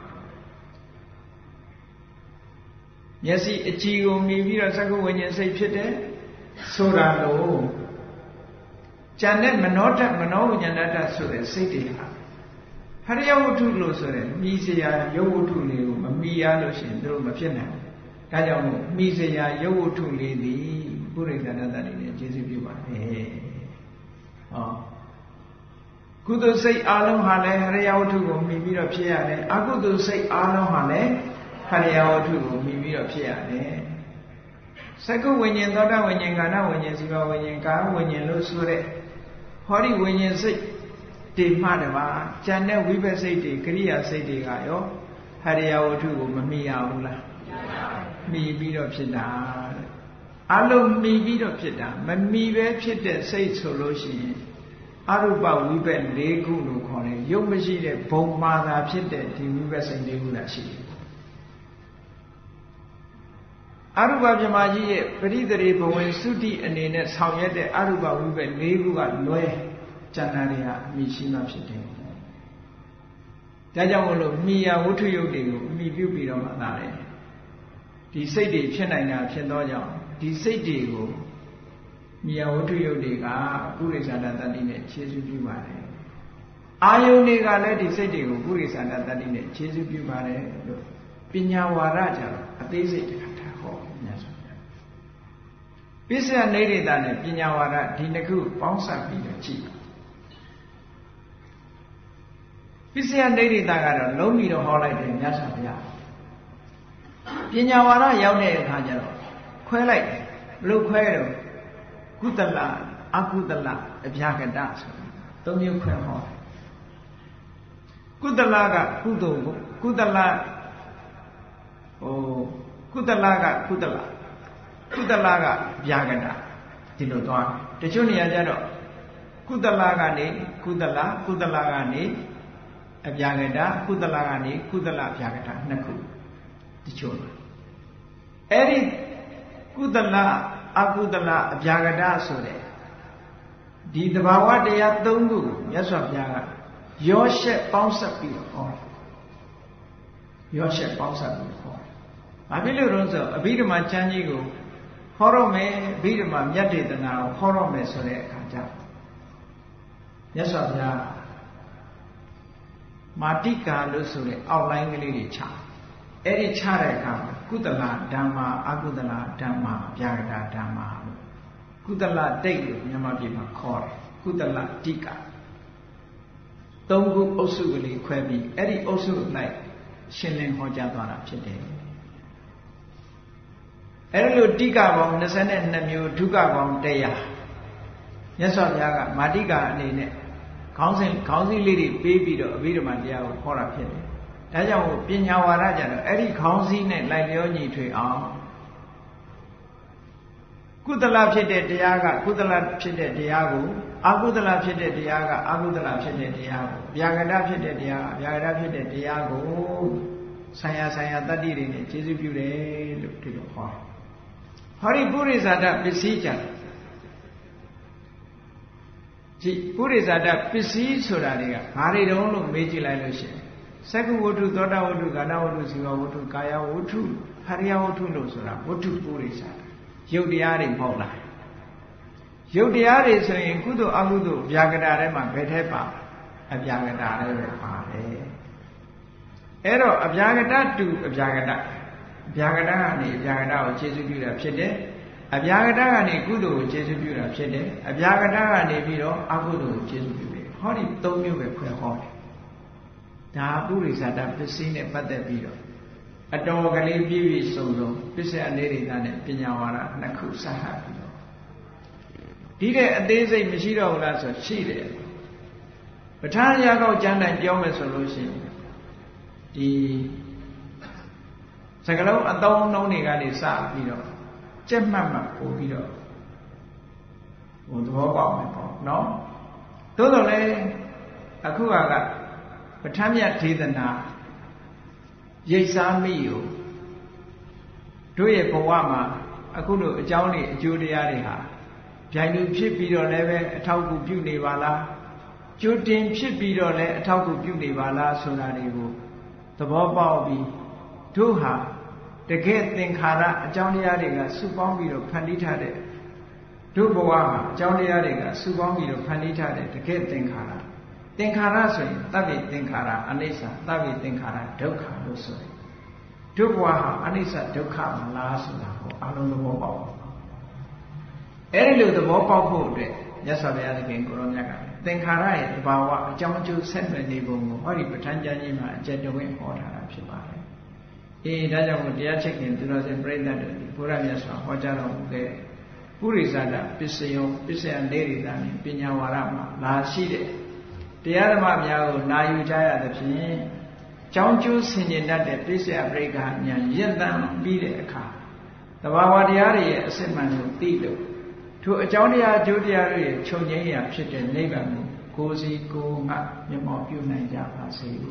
မျက်စိအကြည့်ကိုမြင်ပြီးတော့သက္ကဝိညာဉ်စိတ်ဖြစ်တယ်ဆိုတာလို့ဉာဏ်နဲ့မနောတမနောဝိညာဏတဆိုတဲ့စိတ်တွေဟာဟရိယဝတ္ထုလို့ဆိုတဲ့မိစရာယုတ်ဝတ္ထုလေးကိုမမီရလို့ရှိရင်တို့မဖြစ်နိုင်ဘူးဒါကြောင့်မို့မိစရာယုတ်ဝတ္ထုလေးသည်ပုရိသတတ္တိနဲ့ကျေစုပြုပါတယ်ဟောကုသိုလ်စိတ်အလုံးဟာလည်းဟရိယဝတ္ထုကိုမီပြီးတော့ဖြစ်ရတယ်အကုသိုလ်စိတ်အလုံးဟာလည်းဟရိယဝတ္ထုကိုမီပြီးတော့ဖြစ်ရတယ်သက္ကဝိညာဉ်သောတာဝိညာဉ်ကာဏဝိညာဉ်ဇီဝဝိညာဉ်ကာဝိညာဉ်လို့ဆိုတဲ့ဟောဒီဝိညာဉ်စိတ်တွေမှတပါဉာဏ်နဲ့ဝိပဿစိတ်တွေကရိယာစိတ်တွေကရောဟရိယဝတ္ထုကိုမမီရဘူးလားမီပြီးတော့ဖြစ်တာအလုံးမီပြီးတော့ဖြစ်တာမမီပဲဖြစ်တဲ့စိတ်ဆိုလို့ရှိရင်အရူပဝိပဿ၄ခုလို့ခေါ်တယ်ရုပ်မရှိတဲ့ဘုံမှာသာဖြစ်တဲ့ဒီဝိပဿစိတ်၄ခုလားရှိတယ်အရူပပြမကြီးရဲ့ပရိသေရိဘဝင်သုတိအနေနဲ့ဆောင်ရွက်တဲ့အရူပဝိဘက်၄ခုကလွဲကျန်တာတွေဟာအမိရှိမှဖြစ်တယ်။ဒါကြောင့်မို့လို့မိယာဝတ္ထုယုတ်တွေကိုအမိပြုပြီးတော့မှသာတယ်ဒီစိတ်တွေဖြစ်နိုင်တာဖြစ်သောကြောင့်ဒီစိတ်တွေကိုမိယာဝတ္ထုယုတ်တွေကပုရိသတာတတ္တိနဲ့ခြေစွပြုပါတယ်။အာယုန်တွေကလည်းဒီစိတ်တွေကိုပုရိသတာတတ္တိနဲ့ခြေစွပြုပါတယ်လို့ပညာဝါဒကြတော့အသေးစိတ်တစ်ခါထားဟောမြတ်စွာဘုရားပစ္စယနေရိတနဲ့ပညာဝါဒဒီနှစ်ခုပေါင်းစပ်ပြီးတော့ကြည့်ပစ္စယနေရိတကတော့လုံးပြီးတော့ဟောလိုက်တယ်မြတ်စွာဘုရားပညာဝါဒရောက်တဲ့အခါကျတော့ခွဲလိုက်တယ်ဘလို့ခွဲတော့ကုသလအကုသလအဗျာကတဆိုသုံးမျိုးခွဲဟောကုသလကကုသိုလ်ကုသလဟိုကုသလကကုသလကုသလကဗျာကတဒီလိုသွားတချို့နေရာကျတော့ကုသလကနေကုသလကုသလကနေအဗျာကတကုသလကနေကုသလဗျာကတနှစ်ခုတချို့အဲ့ဒီကုသလအကုသလအဗျာကတဆိုတဲ့ဒီသဘာဝတရား၃ခုမြတ်စွာဘုရားကရောရှက်ပေါင်းစပ်ပြီးတော့ဟောရောရှက်ပေါင်းစပ်ပြီးဟောဘာဖြစ်လို့လဲဆိုအဘိဓမ္မာကျမ်းကြီးကိုဟောတော့မယ်အဘိဓမ္မာမြတ်ဒေသနာကိုဟောတော့မယ်ဆိုတဲ့အခါကျမြတ်စွာဘုရားမာတိကာလို့ဆိုတဲ့အောက်လိုင်းကလေးတွေချအဲ့ဒီချတဲ့အခါမှာကုသလဓမ္မာအကုသလဓမ္မာဗျာကတဓမ္မာကုသလတိတ်လို့မြန်မာပြည်မှာခေါ်တယ်ကုသလတိကာသုံးခုအုပ်စုကလေးခွဲပြီးအဲ့ဒီအုပ်စုလိုက်ရှင်းလင်းဟောကြားသွားတာဖြစ်တယ်အဲ့လိုတိကာပေါင်း၂၂မျိုးဒုက္ခပေါင်း၁၀၀မြတ်စွာဘုရားကမာတိကာအနေနဲ့ခေါင်းစဉ်ခေါင်းစည်းလေးတွေပေးပြီးတော့အဘိဓမ္မာတရားကိုဟောတာဖြစ်တယ်ဒါကြောင့်ပညာဝါဒကြတော့အဲ့ဒီခေါင်းစည်းနဲ့လိုက်လျောညီထွေအောင်ကုသလဖြစ်တဲ့တရားကကုသလဖြစ်တဲ့တရားကိုအကုသလဖြစ်တဲ့တရားကအကုသလဖြစ်တဲ့တရားကိုဗျာကတဖြစ်တဲ့တရားကဗျာကတဖြစ်တဲ့တရားကိုဆိုင်ရာဆိုင်ရာတတ္တိတွေနဲ့ကျေစုပြုတယ်လို့ဒီလိုဟောဟောဒီပုရိသတာပစ္စည်းကြကြည့်ပုရိသတာပစ္စည်းဆိုတာတွေကဘာတွေတုံးလို့မေးကြည့်လိုက်လို့ရှိရင်သက္ကဝတ္ထုသောတာဝတ္ထုကာဏဝတ္ထုဇီဝဝတ္ထုကာယဝတ္ထုဟရိယဝတ္ထုလို့ဆိုတာဝတ္ထုပုရိသတာရုပ်တရားတွေမဟုတ်လားရုပ်တရားတွေဆိုရင်ကုသိုလ်အကုသိုလ်ဗျာကတာထဲမှာဘယ်ထဲပါအဗျာကတာထဲပဲပါတယ်အဲ့တော့အဗျာကတတူအဗျာကတအဗျာကတကနေအဗျာကတကိုခြေစွပြုတာဖြစ်တယ်အဗျာကတကနေကုသိုလ်ကိုခြေစွပြုတာဖြစ်တယ်အဗျာကတကနေပြီးတော့အကုသိုလ်ကိုခြေစွပြုတယ်ဟောဒီသုံးမျိုးပဲခွဲဟောတယ်ဒါပုရိသတာပစ္စည်းနဲ့ပတ်သက်ပြီးတော့အတော်ကလေးပြည့်ပြည့်စုံစုံပစ္စယအနေရိသနဲ့ပညာဝါဒနှစ်ခုစဟပ်ပြီးတော့ဒီတဲ့အသေးစိတ်မရှိတော့ဘူးလားဆိုရှိတယ်ပဋ္ဌာန်းရာကောက်ကျမ်းတိုင်းပြောမယ်ဆိုလို့ရှိရင်ဒီစကလုံးအသုံးအနှုန်းတွေကနေစပြီးတော့ကြက်မှတ်မှတ်ပို့ပြီးတော့ဟိုသဘောပေါက်မယ်ပေါ့နော်သို့တော်လည်းအခုကပဋ္ဌာန်းမြတ်ဒေသနာရိပ်စားမိကိုတို့ရဲ့ဘဝမှာအခုလိုအကြောင်းတွေအကျိုးတရားတွေဟာဗျိုင်လူဖြစ်ပြီးတော့လည်းပဲအထောက်အကူပြုနေပါလားကျိုးတင်ဖြစ်ပြီးတော့လည်းအထောက်အကူပြုနေပါလားဆိုတာတွေကိုသဘောပေါက်ပြီးတို့ဟာတကယ်သင်္ခါရအကြောင်းတရားတွေကစုပေါင်းပြီးတော့ဖန်တီးထားတဲ့တို့ဘဝမှာအကြောင်းတရားတွေကစုပေါင်းပြီးတော့ဖန်တီးထားတဲ့တကယ်သင်္ခါရသင်္ခါရဆိုရင်သဗ္ဗေသင်္ခါရအနိစ္စသဗ္ဗေသင်္ခါရဒုက္ခလို့ဆိုတယ်ဒုက္ခဟာအနိစ္စဒုက္ခမလားဆိုတာကိုအလုံးသဘောပေါက်အဲ့ဒီလိုသဘောပေါက်ဖို့အတွက်မြတ်စွာဘုရားသခင်ကိုရောမြတ်ကသင်္ခါရရဲ့သဘာဝအကြောင်းအကျိုးဆက်နွယ်နေပုံကိုဟောဒီပဋ္ဌာန်းကျမ်းကြီးမှာအကျဉ်းတဝင့်ဟောထားတာဖြစ်ပါတယ်အေးဒါကြောင့်မို့တရားချက်ခင်သူတော်စင်ပြိဿတ်တို့ဘုရားမြတ်စွာဟောကြားတော်မူခဲ့ပုရိသတာပစ္စယောပစ္စယနေရိတာနဲ့ပညာဝါဒမှာလာရှိတဲ့တရားဓမ္မများကိုနာယူကြရသဖြင့်ကြောင်းကျိုးဆင်ခြင်တတ်တဲ့ပိဿယပရိက္ခဉာဏ်ရင့်တမ်းပြီးတဲ့အခါသဘာဝတရားတွေရဲ့အစစ်မှန်ကိုသိလို့ထိုအကြောင်းတရားအကျိုးတရားတွေရဲ့ချုပ်ငြိမ်းရာဖြစ်တဲ့နိဗ္ဗာန်ကိုကိုယ်စီကိုယ်ငါမျက်မှောက်ပြုနိုင်ကြပါစေ။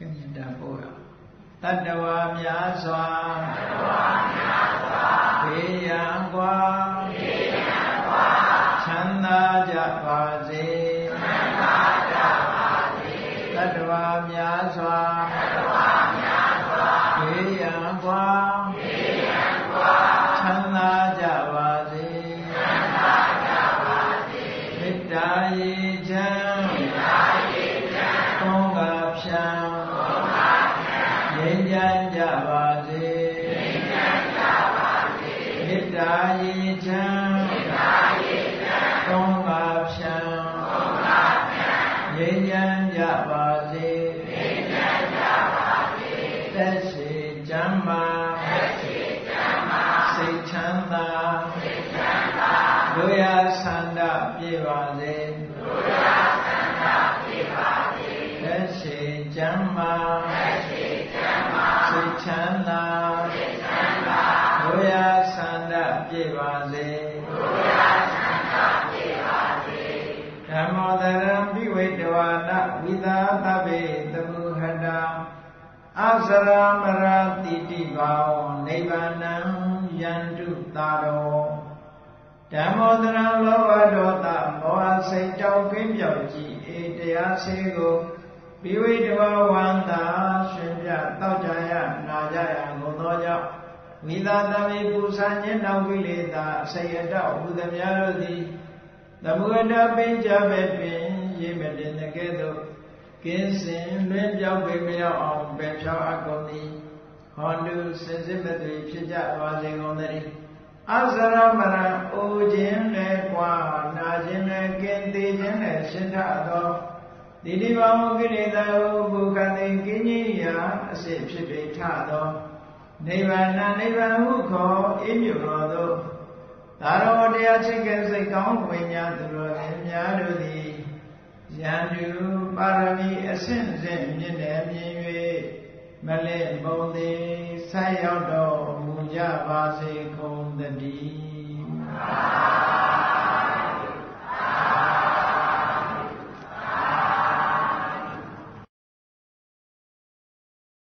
ကမြတ်တာပို့ရတတ္တဝါများစွာတတ္တဝါများစွာဘေးရန်ကွာဘေးရန်ကွာချမ်းသာကြပါစေချမ်းသာကြပါစေတတ္တဝါများစွာတတ္တဝါများစွာဘေးရန်ကွာဘေးရန်ကွာချမ်းသာကြပါစေချမ်းသာကြပါစေမေတ္တာရေချမ်းမေတ္တာရေချမ်းသုံးပါးဖြံသုံးပါးဖြံငြိမ်းချမ်းကြပါစေငြိမ်းချမ်းကြပါစေမေတ္တာရေချမ်းမေတ္တာရေချမ်းသုံးပါးဖြံသုံးပါးဖြံငြိမ်းချမ်းကြပါစေငြိမ်းချမ်းကြပါစေသက်ရှိချမ်းသာသက်ရှိချမ်းသာစိတ်ချမ်းသာစိတ်ချမ်းသာလူရဆန္ဒပြေပါစေလူရဆန္ဒပြေပါစေသက်ရှိချမ်းသာသက်ရှိချမ်းသာစိတ်ချမ်းသာစိတ်ချမ်းသာလူရဆန္ဒပြေပါစေလူရဆန္ဒပြေပါစေဓမ္မောတရံပိဝိတဝါနဝိသာသဗ္ဗေတမုဟတံအစရမရတိတိဘာဝနိဗ္ဗာနံယန္တုတာရောဓမ္မောတရံလောဘဒေါသမောဟစိတ်တောင်းကင်းပြောက်ကြည်အေတရားစေကိုပိဝိတဝါဝန္တာရှင်ပြတောက်ကြရနာကြရကုန်သောကြောင့်ဝိသာသဗ္ဗေပူဇာညင်နောက်ကိလေသာအစိယတောဟူသမျှတို့သည်သမုဒ္ဒပင်ကြပဲပင်ရေမတင်တဲ့ကဲ့သို့ကင်းစင်လွင်ပြောက်ပေမရောက်အောင်ပယ်ဖြောက်အပ်ကုန်သည်ဟောတုစင်စစ်မသွေဖြစ်ကြပါစေကုန်သတည်းအစရမရံအိုခြင်းနဲ့ကွာနာခြင်းနဲ့ကင်းသေးခြင်းနဲ့ရှင်းထသောဒီဒီဘောင်ကိလေသာဟုဘုခန္တိကင်းကြီးရာအစစ်ဖြစ်ပေထသောနိဗ္ဗာန်နိဗ္ဗာန်ဟုခေါ်အေးမြူတော်သို့သာရောတရားချစ်ကဲစိတ်ကောင်းဝိညာဉ်သူတော်များတို့သည်ယန္တုပါရမီအစဉ်စဉ်မြင့်တယ်မြင်၍မလဲ့မုံသည်ဆက်ရောက်တော်မူကြပါစေကုန်သတည်း